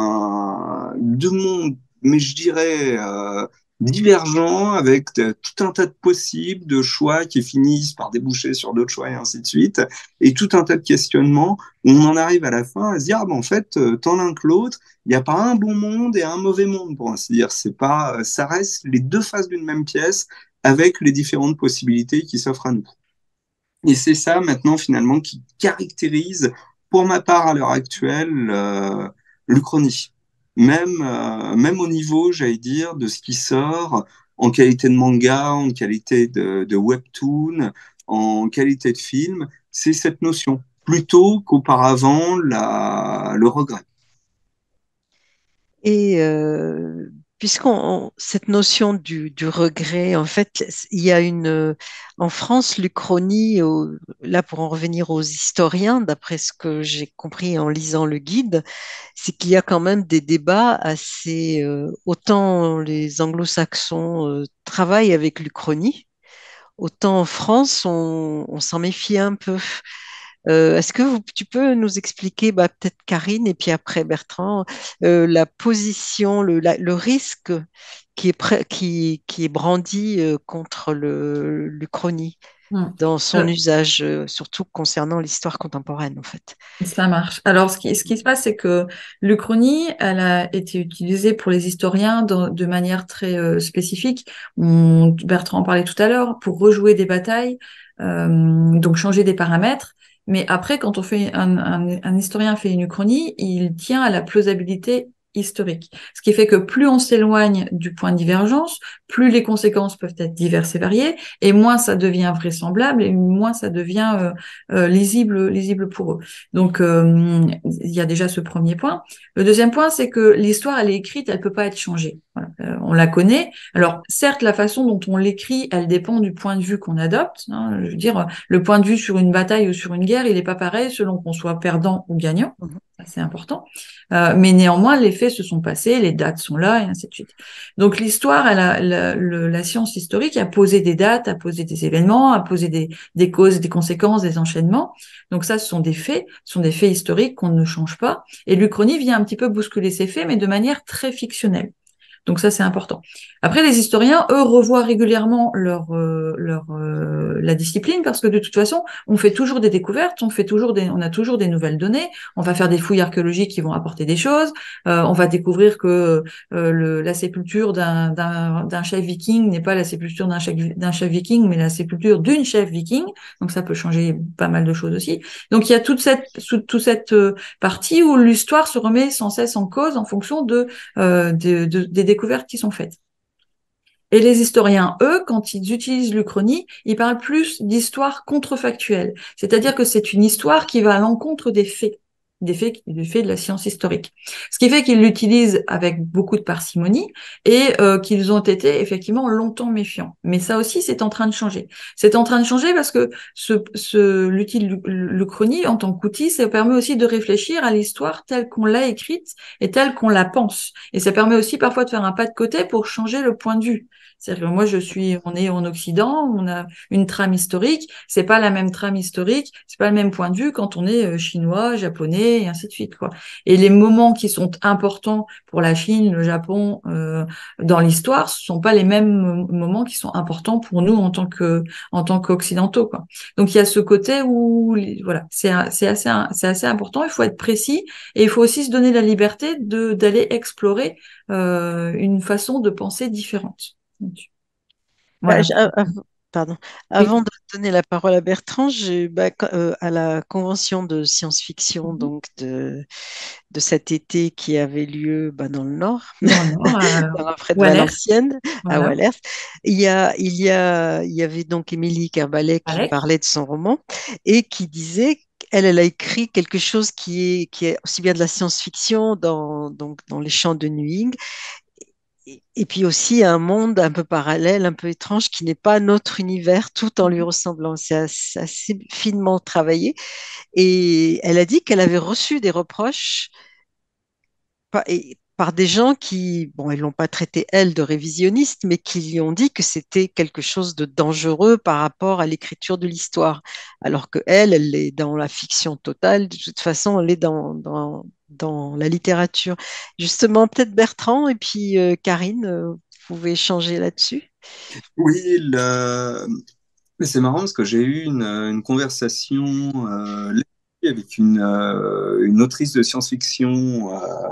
deux mondes, mais je dirais divergents, avec tout un tas de possibles, de choix qui finissent par déboucher sur d'autres choix et ainsi de suite, et tout un tas de questionnements où on en arrive à la fin à se dire, ah ben en fait, tant l'un que l'autre, il n'y a pas un bon monde et un mauvais monde, pour ainsi dire. C'est pas, ça reste les deux faces d'une même pièce avec les différentes possibilités qui s'offrent à nous. Et c'est ça maintenant finalement qui caractérise, pour ma part à l'heure actuelle, l'Uchronie. Même au niveau, j'allais dire, de ce qui sort en qualité de manga, en qualité de webtoon, en qualité de film, c'est cette notion, plutôt qu'auparavant le regret. Et cette notion du regret, en fait, il y a en France, l'Uchronie, là pour en revenir aux historiens, d'après ce que j'ai compris en lisant le guide, c'est qu'il y a quand même des débats assez, autant les anglo-saxons travaillent avec l'Uchronie, autant en France, on s'en méfie un peu. Est-ce que tu peux nous expliquer, bah, peut-être Karine et puis après Bertrand, la position, le risque qui est brandi contre l'Uchronie Mm. dans son usage, surtout concernant l'histoire contemporaine, en fait. Ça marche. Alors, ce qui se passe, c'est que l'Uchronie, elle a été utilisée pour les historiens de manière très spécifique. Bertrand en parlait tout à l'heure, pour rejouer des batailles, donc changer des paramètres. Mais après, quand un historien fait une Uchronie, il tient à la plausibilité historique. Ce qui fait que plus on s'éloigne du point de divergence, plus les conséquences peuvent être diverses et variées, et moins ça devient vraisemblable, et moins ça devient lisible pour eux. Donc, il y a déjà ce premier point. Le deuxième point, c'est que l'histoire, elle est écrite, elle peut pas être changée. Voilà. On la connaît. Alors, certes, la façon dont on l'écrit, elle dépend du point de vue qu'on adopte. Hein. Je veux dire, le point de vue sur une bataille ou sur une guerre, il n'est pas pareil selon qu'on soit perdant ou gagnant. Mhm. C'est important. Mais néanmoins, les faits se sont passés, les dates sont là, et ainsi de suite. Donc, l'histoire, la science historique a posé des dates, a posé des événements, a posé des causes, des conséquences, des enchaînements. Donc ça, ce sont des faits historiques qu'on ne change pas. Et l'Uchronie vient un petit peu bousculer ces faits, mais de manière très fictionnelle. Donc ça, c'est important. Après, les historiens, eux, revoient régulièrement la discipline parce que de toute façon, on fait toujours des découvertes, on a toujours des nouvelles données. On va faire des fouilles archéologiques qui vont apporter des choses. On va découvrir que la sépulture d'un chef viking n'est pas la sépulture d'un chef viking, mais la sépulture d'une chef viking. Donc ça peut changer pas mal de choses aussi. Donc il y a toute cette partie où l'histoire se remet sans cesse en cause en fonction des découvertes qui sont faites. Et les historiens, eux, quand ils utilisent l'Uchronie, ils parlent plus d'histoire contrefactuelle. C'est-à-dire que c'est une histoire qui va à l'encontre des faits de la science historique. Ce qui fait qu'ils l'utilisent avec beaucoup de parcimonie et qu'ils ont été effectivement longtemps méfiants. Mais ça aussi, c'est en train de changer. C'est en train de changer parce que l'Uchronie, en tant qu'outil, ça permet aussi de réfléchir à l'histoire telle qu'on l'a écrite et telle qu'on la pense. Et ça permet aussi parfois de faire un pas de côté pour changer le point de vue. C'est-à-dire que on est en Occident, on a une trame historique, c'est pas la même trame historique, c'est pas le même point de vue quand on est chinois, japonais et ainsi de suite, quoi. Et les moments qui sont importants pour la Chine, le Japon, dans l'histoire, ce sont pas les mêmes moments qui sont importants pour nous en tant qu'occidentaux, quoi. Donc il y a ce côté où, voilà, c'est assez important. Il faut être précis et il faut aussi se donner la liberté d'aller explorer une façon de penser différente. Bah, Voilà. pardon. Oui. Avant de donner la parole à Bertrand, à la convention de science-fiction Mhm. donc de cet été qui avait lieu dans le Nord, Dans le Nord, près de Wallers, Valenciennes, à voilà. Wallers, il y avait donc Émilie Kerbalek qui Alex. parlait de son roman et qui disait elle a écrit quelque chose qui est aussi bien de la science-fiction donc dans les champs de Newing et puis aussi un monde un peu parallèle, un peu étrange, qui n'est pas notre univers, tout en lui ressemblant. C'est assez finement travaillé. Et elle a dit qu'elle avait reçu des reproches par des gens qui, bon, ils l'ont pas traité, elle, de révisionniste, mais qui lui ont dit que c'était quelque chose de dangereux par rapport à l'écriture de l'histoire. Alors que elle est dans la fiction totale, de toute façon, elle est dans la littérature. Justement, peut-être Bertrand et puis Karine, vous pouvez échanger là-dessus. Oui, mais c'est marrant parce que j'ai eu une conversation là-dessus avec une autrice de science-fiction,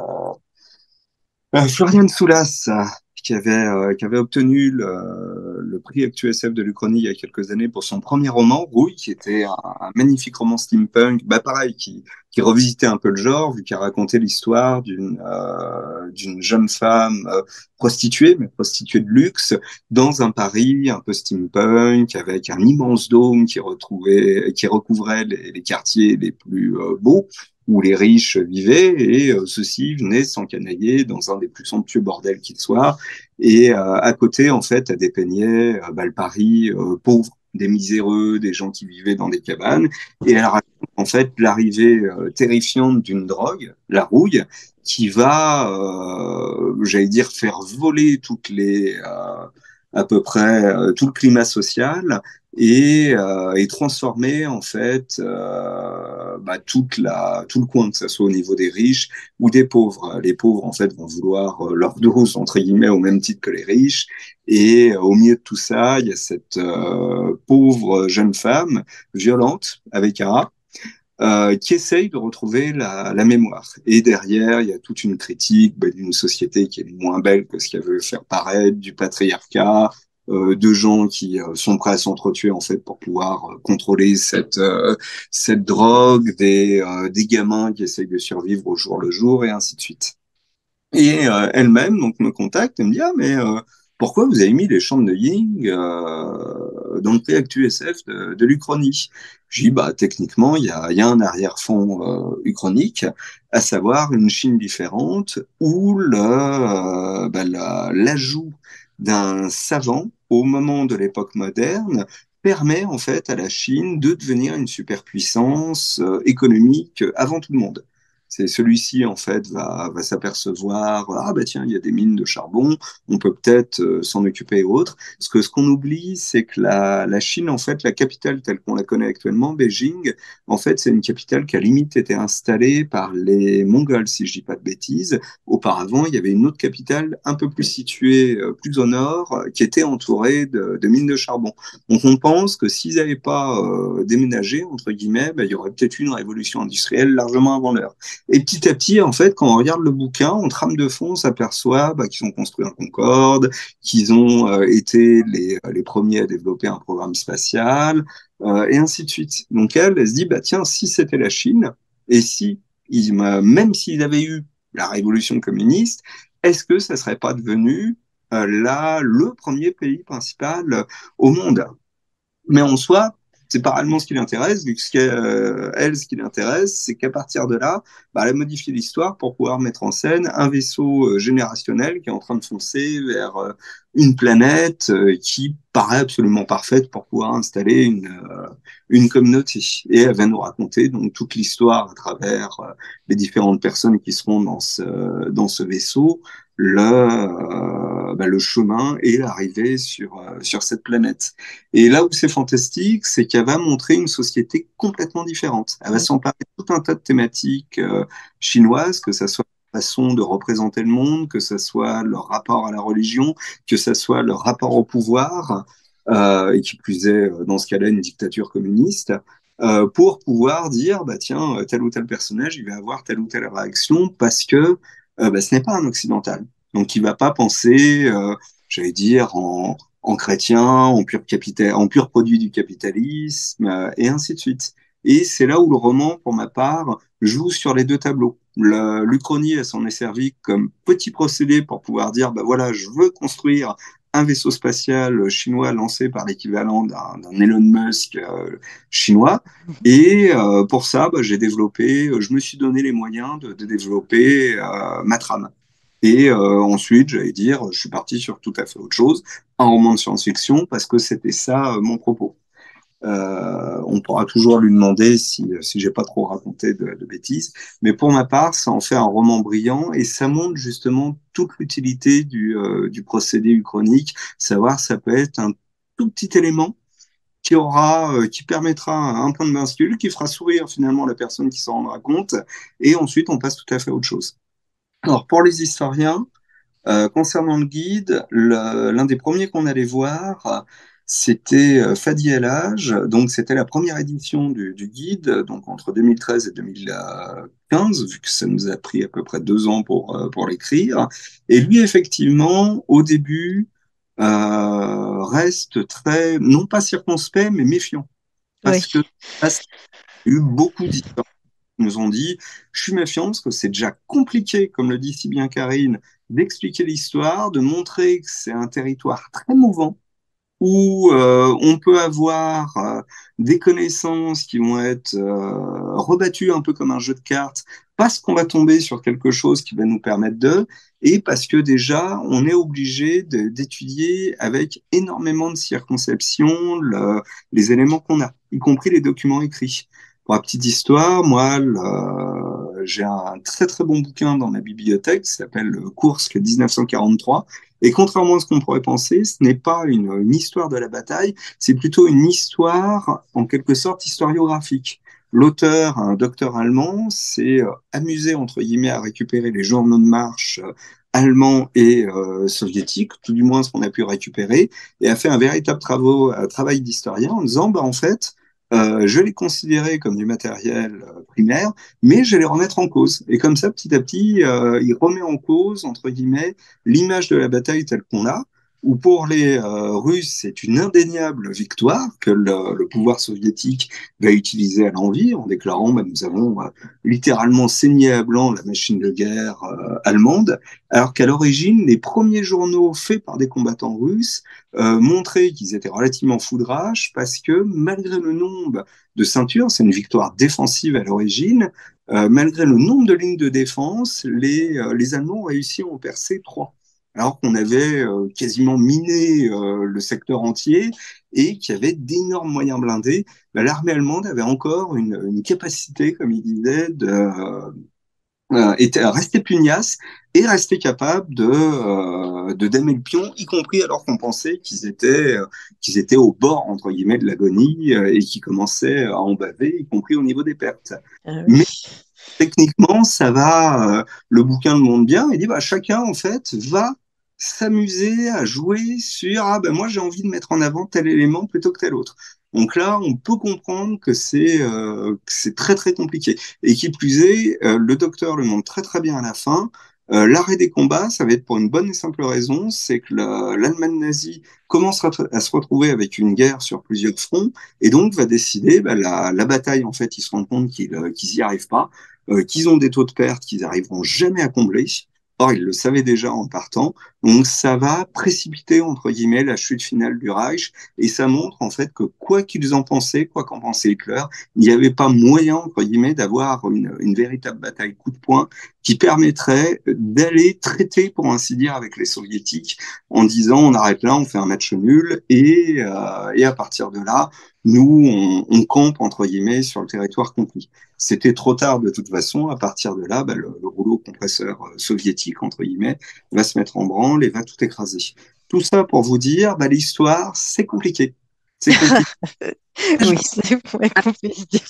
Floriane Soulas, qui avait obtenu le prix ActuSF de l'Uchronie il y a quelques années pour son premier roman, Rouille, qui était un magnifique roman steampunk, bah pareil, qui revisitait un peu le genre, vu qu'il racontait l'histoire d'une jeune femme prostituée, mais prostituée de luxe, dans un Paris un peu steampunk, avec un immense dôme qui recouvrait les quartiers les plus beaux où les riches vivaient, et ceux-ci venaient s'encanailler dans un des plus somptueux bordels qu'il soit. Et à côté, en fait, elle dépeignait le Paris pauvre, des miséreux, des gens qui vivaient dans des cabanes. Et elle raconte en fait l'arrivée terrifiante d'une drogue, la rouille, qui va, j'allais dire, faire voler à peu près tout le climat social et transformer en fait tout le coin, que ce soit au niveau des riches ou des pauvres. Les pauvres en fait vont vouloir leur dose entre guillemets au même titre que les riches. Et au milieu de tout ça, il y a cette pauvre jeune femme violente avec un A qui essaye de retrouver la mémoire. Et derrière, il y a toute une critique d'une société qui est moins belle que ce qu'elle veut faire paraître, du patriarcat, de gens qui sont prêts à s'entretuer en fait pour pouvoir contrôler cette drogue, des gamins qui essayent de survivre au jour le jour et ainsi de suite. Et elle-même donc me contacte et me dit ah mais pourquoi vous avez mis les chambres de Ying dans le pré-actu SF de l'Uchronie? Je dis bah techniquement il y a un arrière-fond uchronique, à savoir une Chine différente où l'ajout d'un savant au moment de l'époque moderne permet en fait à la Chine de devenir une superpuissance économique avant tout le monde. C'est celui-ci, en fait, va s'apercevoir, ah bah tiens, il y a des mines de charbon, on peut peut-être s'en occuper et autres. Parce que ce qu'on oublie, c'est que la Chine, en fait, la capitale telle qu'on la connaît actuellement, Beijing, en fait, c'est une capitale qui a limite été installée par les Mongols, si je dis pas de bêtises. Auparavant, il y avait une autre capitale un peu plus située, plus au nord, qui était entourée de mines de charbon. Donc on pense que s'ils n'avaient pas déménagé, entre guillemets, ben, il y aurait peut-être eu une révolution industrielle largement avant l'heure. Et petit à petit, en fait, quand on regarde le bouquin, en trame de fond, on s'aperçoit bah, qu'ils ont construit un Concorde, qu'ils ont été les premiers à développer un programme spatial, et ainsi de suite. Donc elle se dit, bah tiens, si c'était la Chine, et si, même s'ils avaient eu la révolution communiste, est-ce que ça serait pas devenu là le premier pays principal au monde? Mais en soi, c'est pas réellement ce qui l'intéresse, vu que elle, ce qui l'intéresse, c'est qu'à partir de là, bah, elle a modifié l'histoire pour pouvoir mettre en scène un vaisseau générationnel qui est en train de foncer vers une planète qui paraît absolument parfaite pour pouvoir installer une communauté. Et elle va nous raconter donc toute l'histoire à travers les différentes personnes qui seront dans ce vaisseau, le chemin et l'arrivée sur cette planète. Et là où c'est fantastique, c'est qu'elle va montrer une société complètement différente. Elle va s'emparer de tout un tas de thématiques chinoises, que ça soit la façon de représenter le monde, que ce soit leur rapport à la religion, que ce soit leur rapport au pouvoir, et qui plus est, dans ce cas-là, une dictature communiste, pour pouvoir dire, bah tiens, tel ou tel personnage, il va avoir telle ou telle réaction parce que bah, ce n'est pas un occidental. Donc il va pas penser, j'allais dire, en chrétien, en pur produit du capitalisme, et ainsi de suite. Et c'est là où le roman, pour ma part, joue sur les deux tableaux. L'Uchronie, elle s'en est servi comme petit procédé pour pouvoir dire, bah voilà, je veux construire un vaisseau spatial chinois lancé par l'équivalent d'un Elon Musk chinois. Et pour ça, bah, je me suis donné les moyens de développer ma trame. Et ensuite, j'allais dire, je suis parti sur tout à fait autre chose, un roman de science-fiction, parce que c'était ça mon propos. On pourra toujours lui demander si j'ai pas trop raconté de bêtises, mais pour ma part, ça en fait un roman brillant et ça montre justement toute l'utilité du procédé uchronique, savoir ça peut être un tout petit élément qui permettra un point de bascule, qui fera sourire finalement la personne qui s'en rendra compte, et ensuite on passe tout à fait à autre chose. Alors pour les historiens, concernant le guide, l'un des premiers qu'on allait voir, c'était Fadi El Hadj. Donc, c'était la première édition du guide, donc entre 2013 et 2015, vu que ça nous a pris à peu près 2 ans pour l'écrire. Et lui, effectivement, au début, reste très, non pas circonspect, mais méfiant. Parce Oui, que, parce qu'il y a eu beaucoup d'histoires nous ont dit, je suis méfiant parce que c'est déjà compliqué, comme le dit si bien Karine, d'expliquer l'histoire, de montrer que c'est un territoire très mouvant, où on peut avoir des connaissances qui vont être rebattues un peu comme un jeu de cartes, parce qu'on va tomber sur quelque chose qui va nous permettre et parce que déjà, on est obligé d'étudier avec énormément de circonception les éléments qu'on a, y compris les documents écrits. Pour la petite histoire, moi, j'ai un très très bon bouquin dans ma bibliothèque qui s'appelle Kursk 1943. Et contrairement à ce qu'on pourrait penser, ce n'est pas une histoire de la bataille, c'est plutôt une histoire, en quelque sorte, historiographique. L'auteur, un docteur allemand, s'est amusé, entre guillemets, à récupérer les journaux de marche allemands et soviétiques, tout du moins ce qu'on a pu récupérer, et a fait un véritable travail d'historien en disant, bah, en fait, je les considérais comme du matériel primaire, mais je vais les remettre en cause. Et comme ça, petit à petit, il remet en cause, entre guillemets, l'image de la bataille telle qu'on l'a, où pour les Russes, c'est une indéniable victoire que le pouvoir soviétique va utiliser à l'envi en déclarant bah, nous avons littéralement saigné à blanc la machine de guerre allemande, alors qu'à l'origine, les premiers journaux faits par des combattants russes montraient qu'ils étaient relativement foudrages parce que malgré le nombre de ceintures, c'est une victoire défensive à l'origine, malgré le nombre de lignes de défense, les Allemands ont réussi à en percer 3 alors qu'on avait quasiment miné le secteur entier et qu'il y avait d'énormes moyens blindés, bah, l'armée allemande avait encore une capacité, comme il disait, était resté pugnace et resté capable de damer le pion, y compris alors qu'on pensait qu'ils étaient au bord entre guillemets de l'agonie et qu'ils commençaient à en baver, y compris au niveau des pertes. Ah oui. Mais techniquement, ça va. Le bouquin le montre bien. Il dit bah chacun en fait va s'amuser à jouer sur ah ben moi j'ai envie de mettre en avant tel élément plutôt que tel autre. Donc là, on peut comprendre que c'est très très compliqué. Et qui plus est, le docteur le montre très très bien à la fin. L'arrêt des combats, ça va être pour une bonne et simple raison, c'est que l'Allemagne nazie commence à se retrouver avec une guerre sur plusieurs fronts et donc va décider bah, la bataille. En fait, ils se rendent compte qu'ils y arrivent pas, qu'ils ont des taux de perte qu'ils n'arriveront jamais à combler. Or, ils le savaient déjà en partant. Donc, ça va précipiter, entre guillemets, la chute finale du Reich. Et ça montre, en fait, que quoi qu'ils en pensaient, quoi qu'en pensait Hitler, il n'y avait pas moyen, entre guillemets, d'avoir une véritable bataille coup de poing qui permettrait d'aller traiter, pour ainsi dire, avec les Soviétiques en disant on arrête là, on fait un match nul et à partir de là, nous, on campe, entre guillemets, sur le territoire conquis. C'était trop tard de toute façon. À partir de là, bah, le rouleau compresseur soviétique, entre guillemets, va se mettre en branle et va tout écraser. Tout ça pour vous dire, bah, l'histoire, c'est compliqué. C'est compliqué. Oui, c'est moins qu'on puisse dire.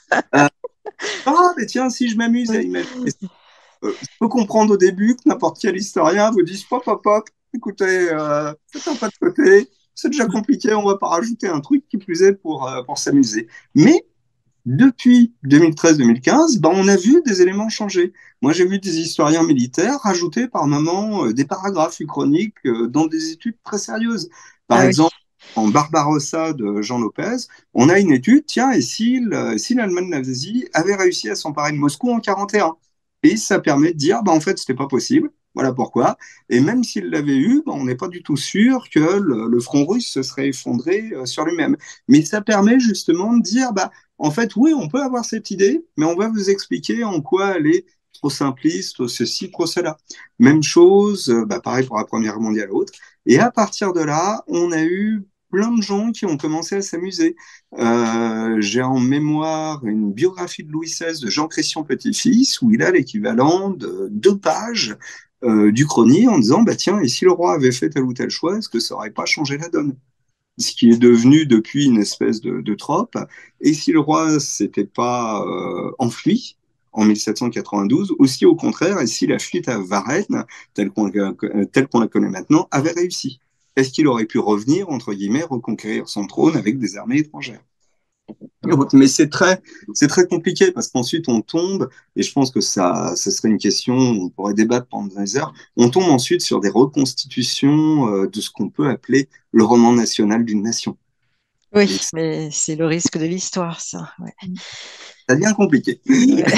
Ah, mais tiens, si je m'amuse à imaginer, je peux comprendre au début que n'importe quel historien vous dise, pop, pop, pop, écoutez, faites un pas de côté, c'est déjà compliqué, on va pas rajouter un truc qui plus est pour s'amuser. Mais depuis 2013-2015, ben, on a vu des éléments changer. Moi, j'ai vu des historiens militaires rajouter par moments des paragraphes uchroniques dans des études très sérieuses. Par Ah oui. exemple, en Barbarossa de Jean Lopez, on a une étude, tiens, et si l'Allemagne nazie avait réussi à s'emparer de Moscou en 41? Et ça permet de dire, ben, en fait, c'était pas possible. Voilà pourquoi. Et même s'il l'avait eu, ben, on n'est pas du tout sûr que le front russe se serait effondré sur lui-même. Mais ça permet justement de dire, bah, en fait, oui, on peut avoir cette idée, mais on va vous expliquer en quoi elle est trop simpliste, trop ceci, trop cela. Même chose, bah, pareil pour la Première Guerre mondiale autre. Et à partir de là, on a eu plein de gens qui ont commencé à s'amuser. J'ai en mémoire une biographie de Louis XVI de Jean-Christian Petit-Fils, où il a l'équivalent de 2 pages d'Uchronie en disant, bah tiens, et si le roi avait fait tel ou tel choix, est-ce que ça n'aurait pas changé la donne? Ce qui est devenu depuis une espèce de trope. Et si le roi s'était pas enfui en 1792, aussi au contraire, et si la fuite à Varennes, telle qu'on la connaît maintenant, avait réussi? Est-ce qu'il aurait pu revenir, entre guillemets, reconquérir son trône avec des armées étrangères? Mais c'est très compliqué parce qu'ensuite on tombe, et je pense que ça serait une question, on pourrait débattre pendant des heures, on tombe ensuite sur des reconstitutions de ce qu'on peut appeler le roman national d'une nation. Et Oui, mais c'est le risque de l'histoire, ça. Ouais. ça devient compliqué. Ouais.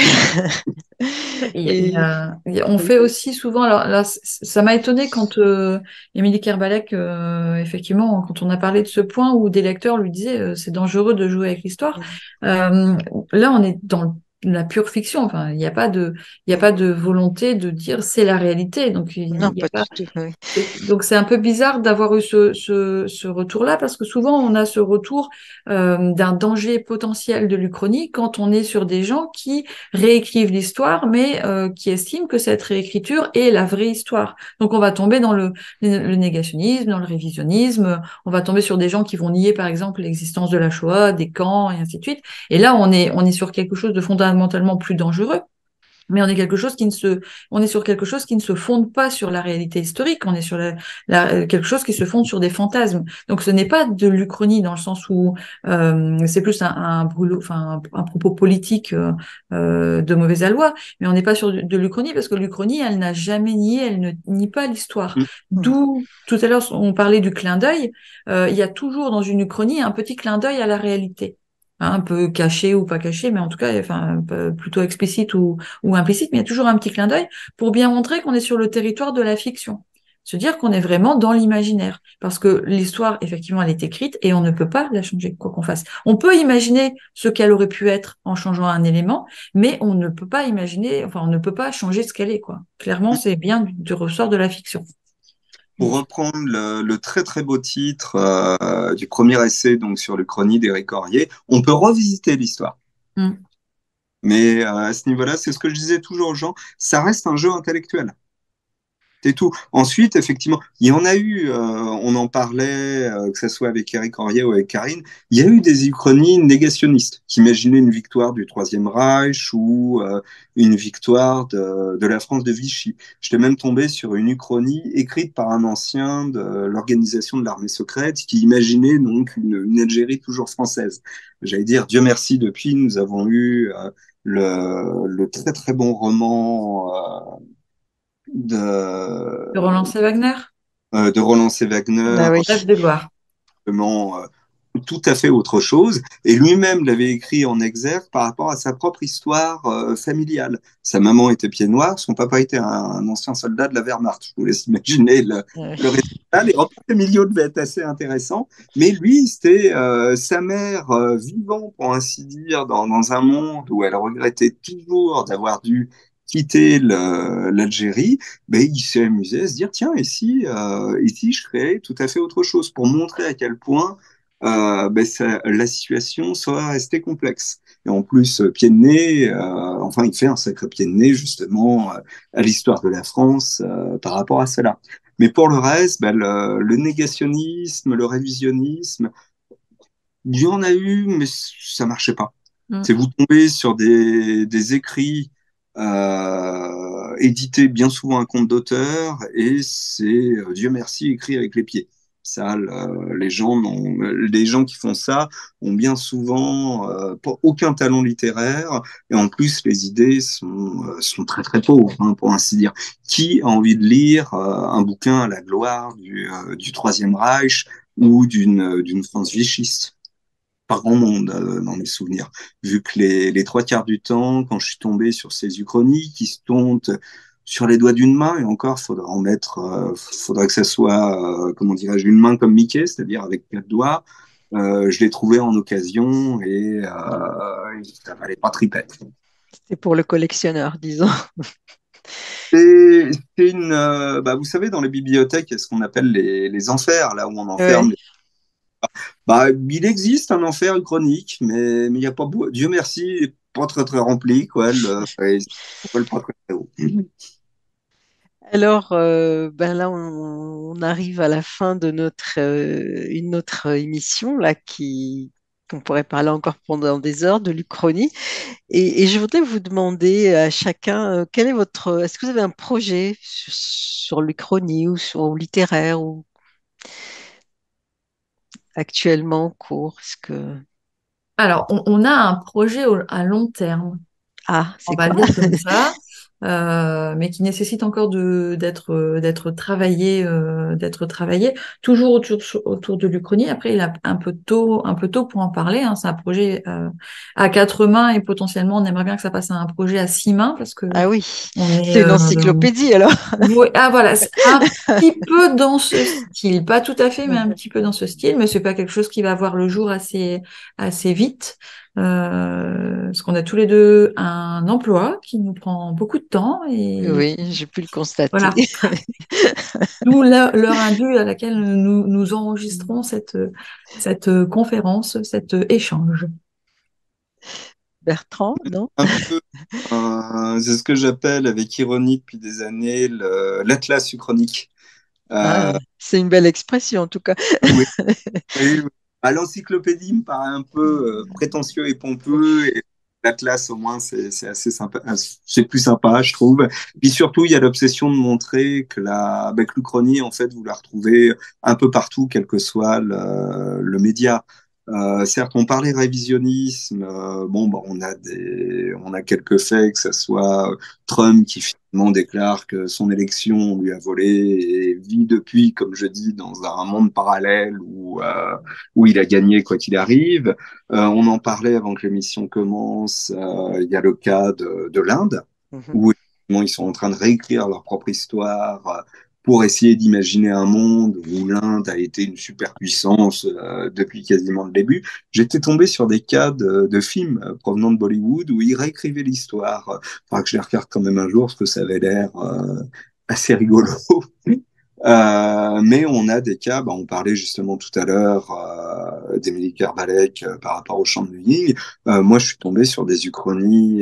Et On fait aussi souvent, alors là, ça m'a étonné quand Émilie Kerbalek, effectivement, quand on a parlé de ce point où des lecteurs lui disaient c'est dangereux de jouer avec l'histoire. Là, on est dans la pure fiction. Enfin, il y a pas de volonté de dire c'est la réalité. Donc, non, il y a pas pas. du tout. Oui. Donc c'est un peu bizarre d'avoir eu ce retour-là parce que souvent on a ce retour d'un danger potentiel de l'Uchronie quand on est sur des gens qui réécrivent l'histoire mais qui estiment que cette réécriture est la vraie histoire. Donc on va tomber dans le négationnisme, dans le révisionnisme, on va tomber sur des gens qui vont nier par exemple l'existence de la Shoah, des camps et ainsi de suite. Et là on est sur quelque chose de fondamentalement plus dangereux. Mais on est sur quelque chose qui ne se fonde pas sur la réalité historique. On est sur quelque chose qui se fonde sur des fantasmes. Donc, ce n'est pas de l'Uchronie dans le sens où c'est plus un brûlot, enfin un propos politique de mauvais aloi. Mais on n'est pas sur de l'Uchronie parce que l'Uchronie, elle n'a jamais nié, elle ne nie pas l'histoire. D'où tout à l'heure on parlait du clin d'œil. Il y a toujours dans une Uchronie un petit clin d'œil à la réalité. Hein, un peu caché ou pas caché, mais en tout cas, enfin, plutôt explicite ou implicite, mais il y a toujours un petit clin d'œil pour bien montrer qu'on est sur le territoire de la fiction. Se dire qu'on est vraiment dans l'imaginaire. Parce que l'histoire, effectivement, elle est écrite et on ne peut pas la changer, quoi qu'on fasse. On peut imaginer ce qu'elle aurait pu être en changeant un élément, mais on ne peut pas imaginer, enfin, on ne peut pas changer ce qu'elle est, quoi. Clairement, c'est bien du ressort de la fiction. Pour reprendre le très très beau titre du premier essai donc sur l'Uchronie d'Éric Corrier, on peut revisiter l'histoire. Mm. Mais à ce niveau-là, c'est ce que je disais toujours aux gens, ça reste un jeu intellectuel. C'est tout. Ensuite, effectivement, il y en a eu, on en parlait, que ce soit avec Eric Henriet ou avec Karine, il y a eu des uchronies négationnistes qui imaginaient une victoire du Troisième Reich ou une victoire de la France de Vichy. J'étais même tombé sur une uchronie écrite par un ancien de l'organisation de l'armée secrète qui imaginait donc une Algérie toujours française. J'allais dire, Dieu merci, depuis, nous avons eu le très très bon roman De relancer Wagner? de Roland C. Wagner, Ah oui. Rêve de gloire. vraiment tout à fait autre chose. Et lui-même l'avait écrit en exergue par rapport à sa propre histoire familiale. Sa maman était pied noir, son papa était un ancien soldat de la Wehrmacht. Je vous laisse imaginer le résultat. Les repas familiaux devaient être assez intéressants. Mais lui, c'était sa mère vivant, pour ainsi dire, dans un monde où elle regrettait toujours d'avoir dû quitter l'Algérie. Ben, il s'est amusé à se dire, tiens, ici, je créais tout à fait autre chose pour montrer à quel point la situation soit restée complexe. Et en plus, pied de nez, enfin, il fait un sacré pied de nez justement à l'histoire de la France par rapport à cela. Mais pour le reste, le négationnisme, le révisionnisme, il y en a eu, mais ça marchait pas. Mm. C'est vous tombez sur des écrits édités bien souvent un compte d'auteur et c'est Dieu merci écrit avec les pieds. Ça, les gens qui font ça ont bien souvent pas aucun talent littéraire et en plus les idées sont très très pauvres, hein, pour ainsi dire. Qui a envie de lire un bouquin à la gloire du Troisième Reich ou d'une France vichiste? Pas grand monde dans mes souvenirs, vu que les trois quarts du temps, quand je suis tombé sur ces uchronies qui se comptent sur les doigts d'une main, et encore, faudrait que ça soit, comment dirais-je, une main comme Mickey, c'est-à-dire avec quatre doigts. Je l'ai trouvé en occasion et ça valait pas tripette. C'est pour le collectionneur, disons. C'est vous savez, dans les bibliothèques, il y a ce qu'on appelle les enfers, là où on enferme Ouais. les. Bah, il existe un enfer chronique, mais il y a pas beau. Dieu merci, il est pas très très rempli, quoi. Et on vole pas très très haut. Alors, ben là, on arrive à la fin de une autre émission là qu'on pourrait parler encore pendant des heures de l'Uchronie. Et je voudrais vous demander à chacun quel est est-ce que vous avez un projet sur l'Uchronie ou littéraire ou actuellement en cours? Alors, on a un projet à long terme, Ah, on c'est va quoi? le dire comme ça, mais qui nécessite encore d'être travaillé, toujours autour de l'Uchronie. Après, il a un peu tôt pour en parler, hein. C'est un projet à quatre mains et potentiellement, on aimerait bien que ça passe à un projet à six mains parce que Ah oui, on est c'est une encyclopédie alors. ah voilà, c'est un petit peu dans ce style, pas tout à fait, mais un petit peu dans ce style, mais c'est pas quelque chose qui va voir le jour assez vite, parce qu'on a tous les deux un emploi qui nous prend beaucoup de temps et Oui, j'ai pu le constater. voilà, d'où l'heure indue à laquelle nous enregistrons cette conférence, cet échange. Bertrand, non? Un peu, c'est ce que j'appelle avec ironie depuis des années l'Atlas uchronique. Ah, Euh, c'est une belle expression en tout cas. oui, oui, oui. L'encyclopédie me paraît un peu prétentieux et pompeux, et l'Atlas, au moins, c'est assez sympa. C'est plus sympa, je trouve. Puis surtout, il y a l'obsession de montrer que l'Uchronie, en fait, vous la retrouvez un peu partout, quel que soit le média. Certes, on parlait révisionnisme. On a quelques faits, que ce soit Trump qui finalement déclare que son élection on lui a volé et vit depuis, comme je dis, dans un monde parallèle où il a gagné quoi qu'il arrive. On en parlait avant que l'émission commence. Il y a le cas de l'Inde, Mhm. où effectivement, ils sont en train de réécrire leur propre histoire pour essayer d'imaginer un monde où l'Inde a été une superpuissance depuis quasiment le début. J'étais tombé sur des cas de films provenant de Bollywood où ils réécrivaient l'histoire. Faudra que je les regarde quand même un jour parce que ça avait l'air assez rigolo. Mais on a des cas, on parlait justement tout à l'heure d'Émilie Kerbalek par rapport au chant de Ying, moi je suis tombé sur des uchronies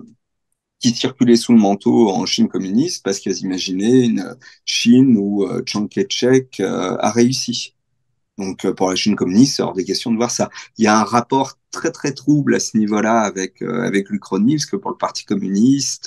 qui circulaient sous le manteau en Chine communiste parce qu'elles imaginaient une Chine où Chiang Kai-shek a réussi. Donc, pour la Chine communiste, c'est hors des questions de voir ça. Il y a un rapport très, très trouble à ce niveau-là avec l'Uchronie, parce que pour le Parti communiste,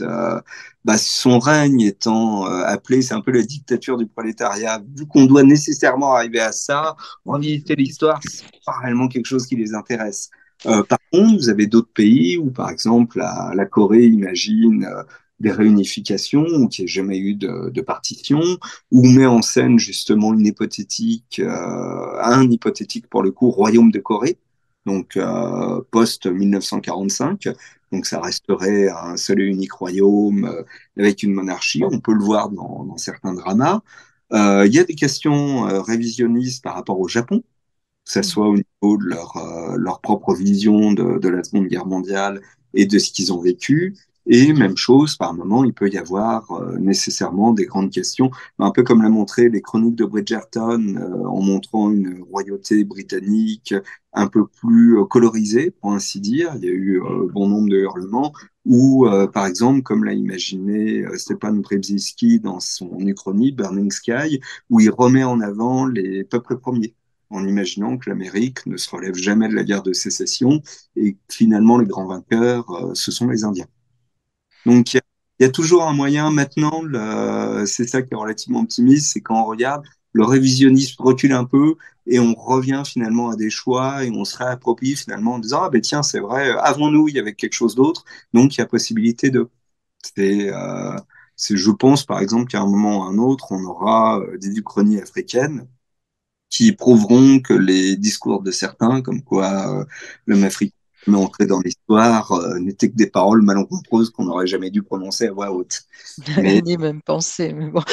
son règne étant appelé, c'est un peu la dictature du prolétariat. Vu qu'on doit nécessairement arriver à ça, en réalité, l'histoire, c'est pas réellement quelque chose qui les intéresse. Par contre, vous avez d'autres pays où, par exemple, la Corée imagine des réunifications, ou qu'il n'y ait jamais eu de partition, ou met en scène justement une hypothétique, un hypothétique pour le coup royaume de Corée, donc post 1945. Donc ça resterait un seul et unique royaume avec une monarchie. On peut le voir dans certains dramas. Il y a des questions révisionnistes par rapport au Japon, que ce soit au niveau de leur propre vision de la Seconde Guerre mondiale et de ce qu'ils ont vécu. Et même chose, par moment, il peut y avoir nécessairement des grandes questions, un peu comme l'a montré les chroniques de Bridgerton, en montrant une royauté britannique un peu plus colorisée, pour ainsi dire. Il y a eu bon nombre de hurlements, ou par exemple, comme l'a imaginé Stepan Brzezinski dans son uchronie Burning Sky, où il remet en avant les peuples premiers en imaginant que l'Amérique ne se relève jamais de la guerre de sécession et que finalement les grands vainqueurs, ce sont les Indiens. Donc il y a toujours un moyen maintenant, c'est ça qui est relativement optimiste, c'est quand on regarde, le révisionnisme recule un peu et on revient finalement à des choix et on se réapproprie finalement en disant, ah ben tiens, c'est vrai, avant nous, il y avait quelque chose d'autre, donc il y a possibilité de... C'est, euh, je pense par exemple qu'à un moment ou à un autre, on aura des uchronies africaines qui prouveront que les discours de certains, comme quoi l'homme africain mais entré dans l'histoire, n'étaient que des paroles malencontreuses qu'on n'aurait jamais dû prononcer à voix haute. Mais Ni même penser, mais bon.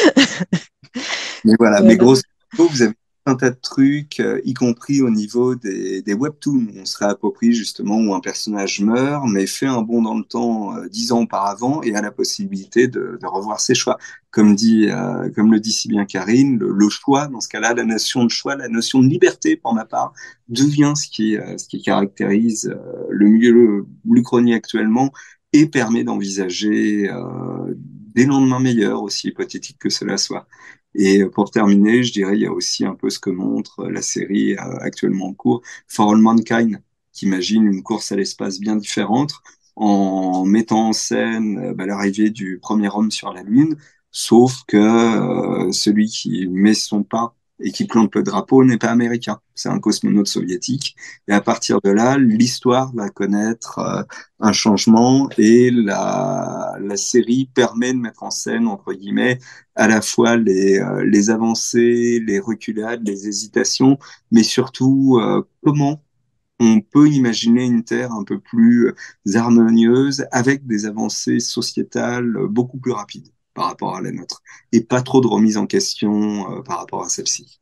Mais voilà, mais Voilà. grosso modo, vous avez un tas de trucs, y compris au niveau des webtoons. On se réapproprie justement où un personnage meurt, mais fait un bond dans le temps 10 ans auparavant et a la possibilité de revoir ses choix. Comme le dit si bien Karine, le choix, dans ce cas-là, la notion de choix, la notion de liberté, pour ma part, devient ce qui caractérise le milieu l'Uchronie actuellement et permet d'envisager des lendemains meilleurs, aussi hypothétiques que cela soit. Et pour terminer, je dirais, il y a aussi un peu ce que montre la série actuellement en cours, For All Mankind, qui imagine une course à l'espace bien différente, en mettant en scène l'arrivée du premier homme sur la Lune, sauf que celui qui met son pas et qui plante le drapeau n'est pas américain, c'est un cosmonaute soviétique. Et à partir de là, l'histoire va connaître un changement et la série permet de mettre en scène, entre guillemets, à la fois les avancées, les reculades, les hésitations, mais surtout comment on peut imaginer une Terre un peu plus harmonieuse avec des avancées sociétales beaucoup plus rapides par rapport à la nôtre et pas trop de remise en question par rapport à celle-ci.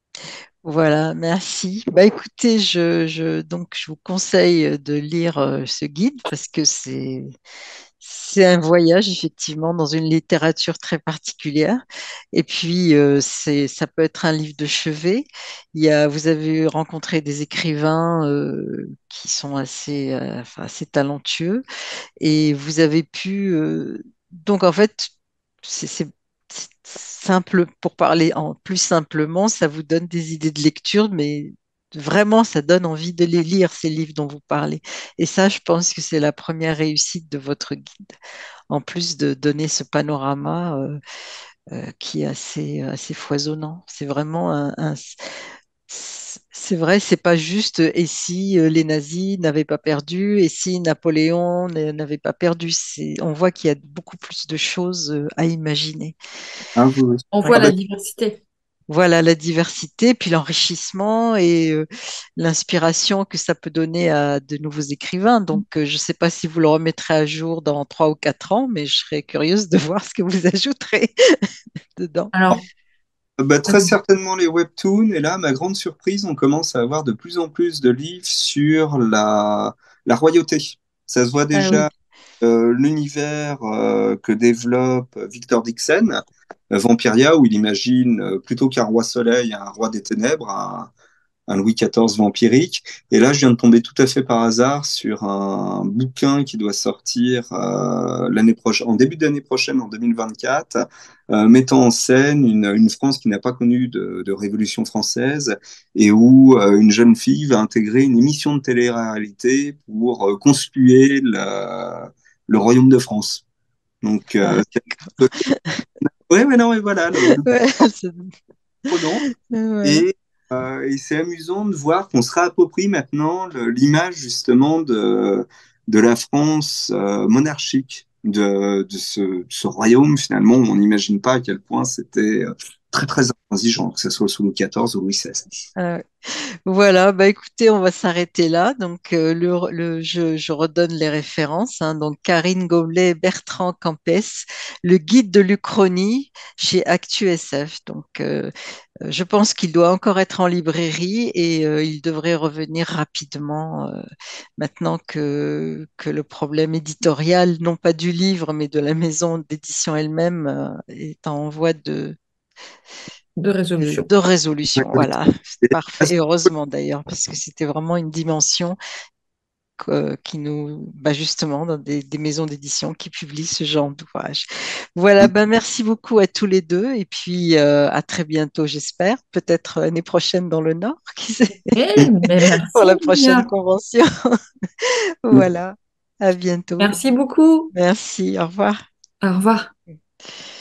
Voilà, merci. Bah, écoutez, donc, je vous conseille de lire ce guide parce que c'est un voyage effectivement dans une littérature très particulière. Et puis, ça peut être un livre de chevet. Vous avez rencontré des écrivains qui sont enfin, assez talentueux et vous avez pu. Donc, en fait, c'est simple pour parler plus simplement, ça vous donne des idées de lecture, mais vraiment, ça donne envie de les lire, ces livres dont vous parlez. Et ça, je pense que c'est la première réussite de votre guide, en plus de donner ce panorama qui est assez foisonnant. C'est vraiment c'est vrai, c'est pas juste et si les nazis n'avaient pas perdu et si Napoléon n'avait pas perdu. On voit qu'il y a beaucoup plus de choses à imaginer. Hein, On Ouais. voit ah bah, la diversité. Voilà la diversité, puis l'enrichissement et l'inspiration que ça peut donner à de nouveaux écrivains. Donc, je ne sais pas si vous le remettrez à jour dans 3 ou 4 ans, mais je serais curieuse de voir ce que vous ajouterez dedans. Alors, très certainement les webtoons. Et là, ma grande surprise, on commence à avoir de plus en plus de livres sur la royauté. Ça se voit ah oui. déjà l'univers que développe Victor Dixon, Vampiria, où il imagine plutôt qu'un roi soleil, un roi des ténèbres, un Louis XIV vampirique. Et là, je viens de tomber tout à fait par hasard sur un bouquin qui doit sortir l'année prochaine, en début d'année prochaine, en 2024, mettant en scène une France qui n'a pas connu de révolution française et où une jeune fille va intégrer une émission de télé-réalité pour conspuer le royaume de France. Donc, Ah, ouais, mais non, mais voilà, le ouais, prenant. ouais. Et c'est amusant de voir qu'on se réapproprie maintenant l'image justement de la France monarchique, de ce royaume finalement où on n'imagine pas à quel point c'était très très intransigeant, que ce soit sous Louis XIV ou Louis XVI. Ah, voilà, bah écoutez, on va s'arrêter là. Donc, je redonne les références, hein. Donc, Karine Goblet, Bertrand Campès, le guide de l'Uchronie chez Actu SF. Donc, je pense qu'il doit encore être en librairie et il devrait revenir rapidement maintenant que le problème éditorial, non pas du livre, mais de la maison d'édition elle-même, est en voie De résolution. de résolution. Ouais, Voilà, et- parfait. Et heureusement d'ailleurs, parce que c'était vraiment une dimension qui nous, bah justement, dans des maisons d'édition qui publient ce genre d'ouvrage. Voilà, ben merci beaucoup à tous les deux et puis à très bientôt, j'espère. Peut-être l'année prochaine dans le Nord, qui sait, Eh, mais pour merci, la prochaine Julia. convention. Voilà, à bientôt. Merci beaucoup. Merci, au revoir. Au revoir.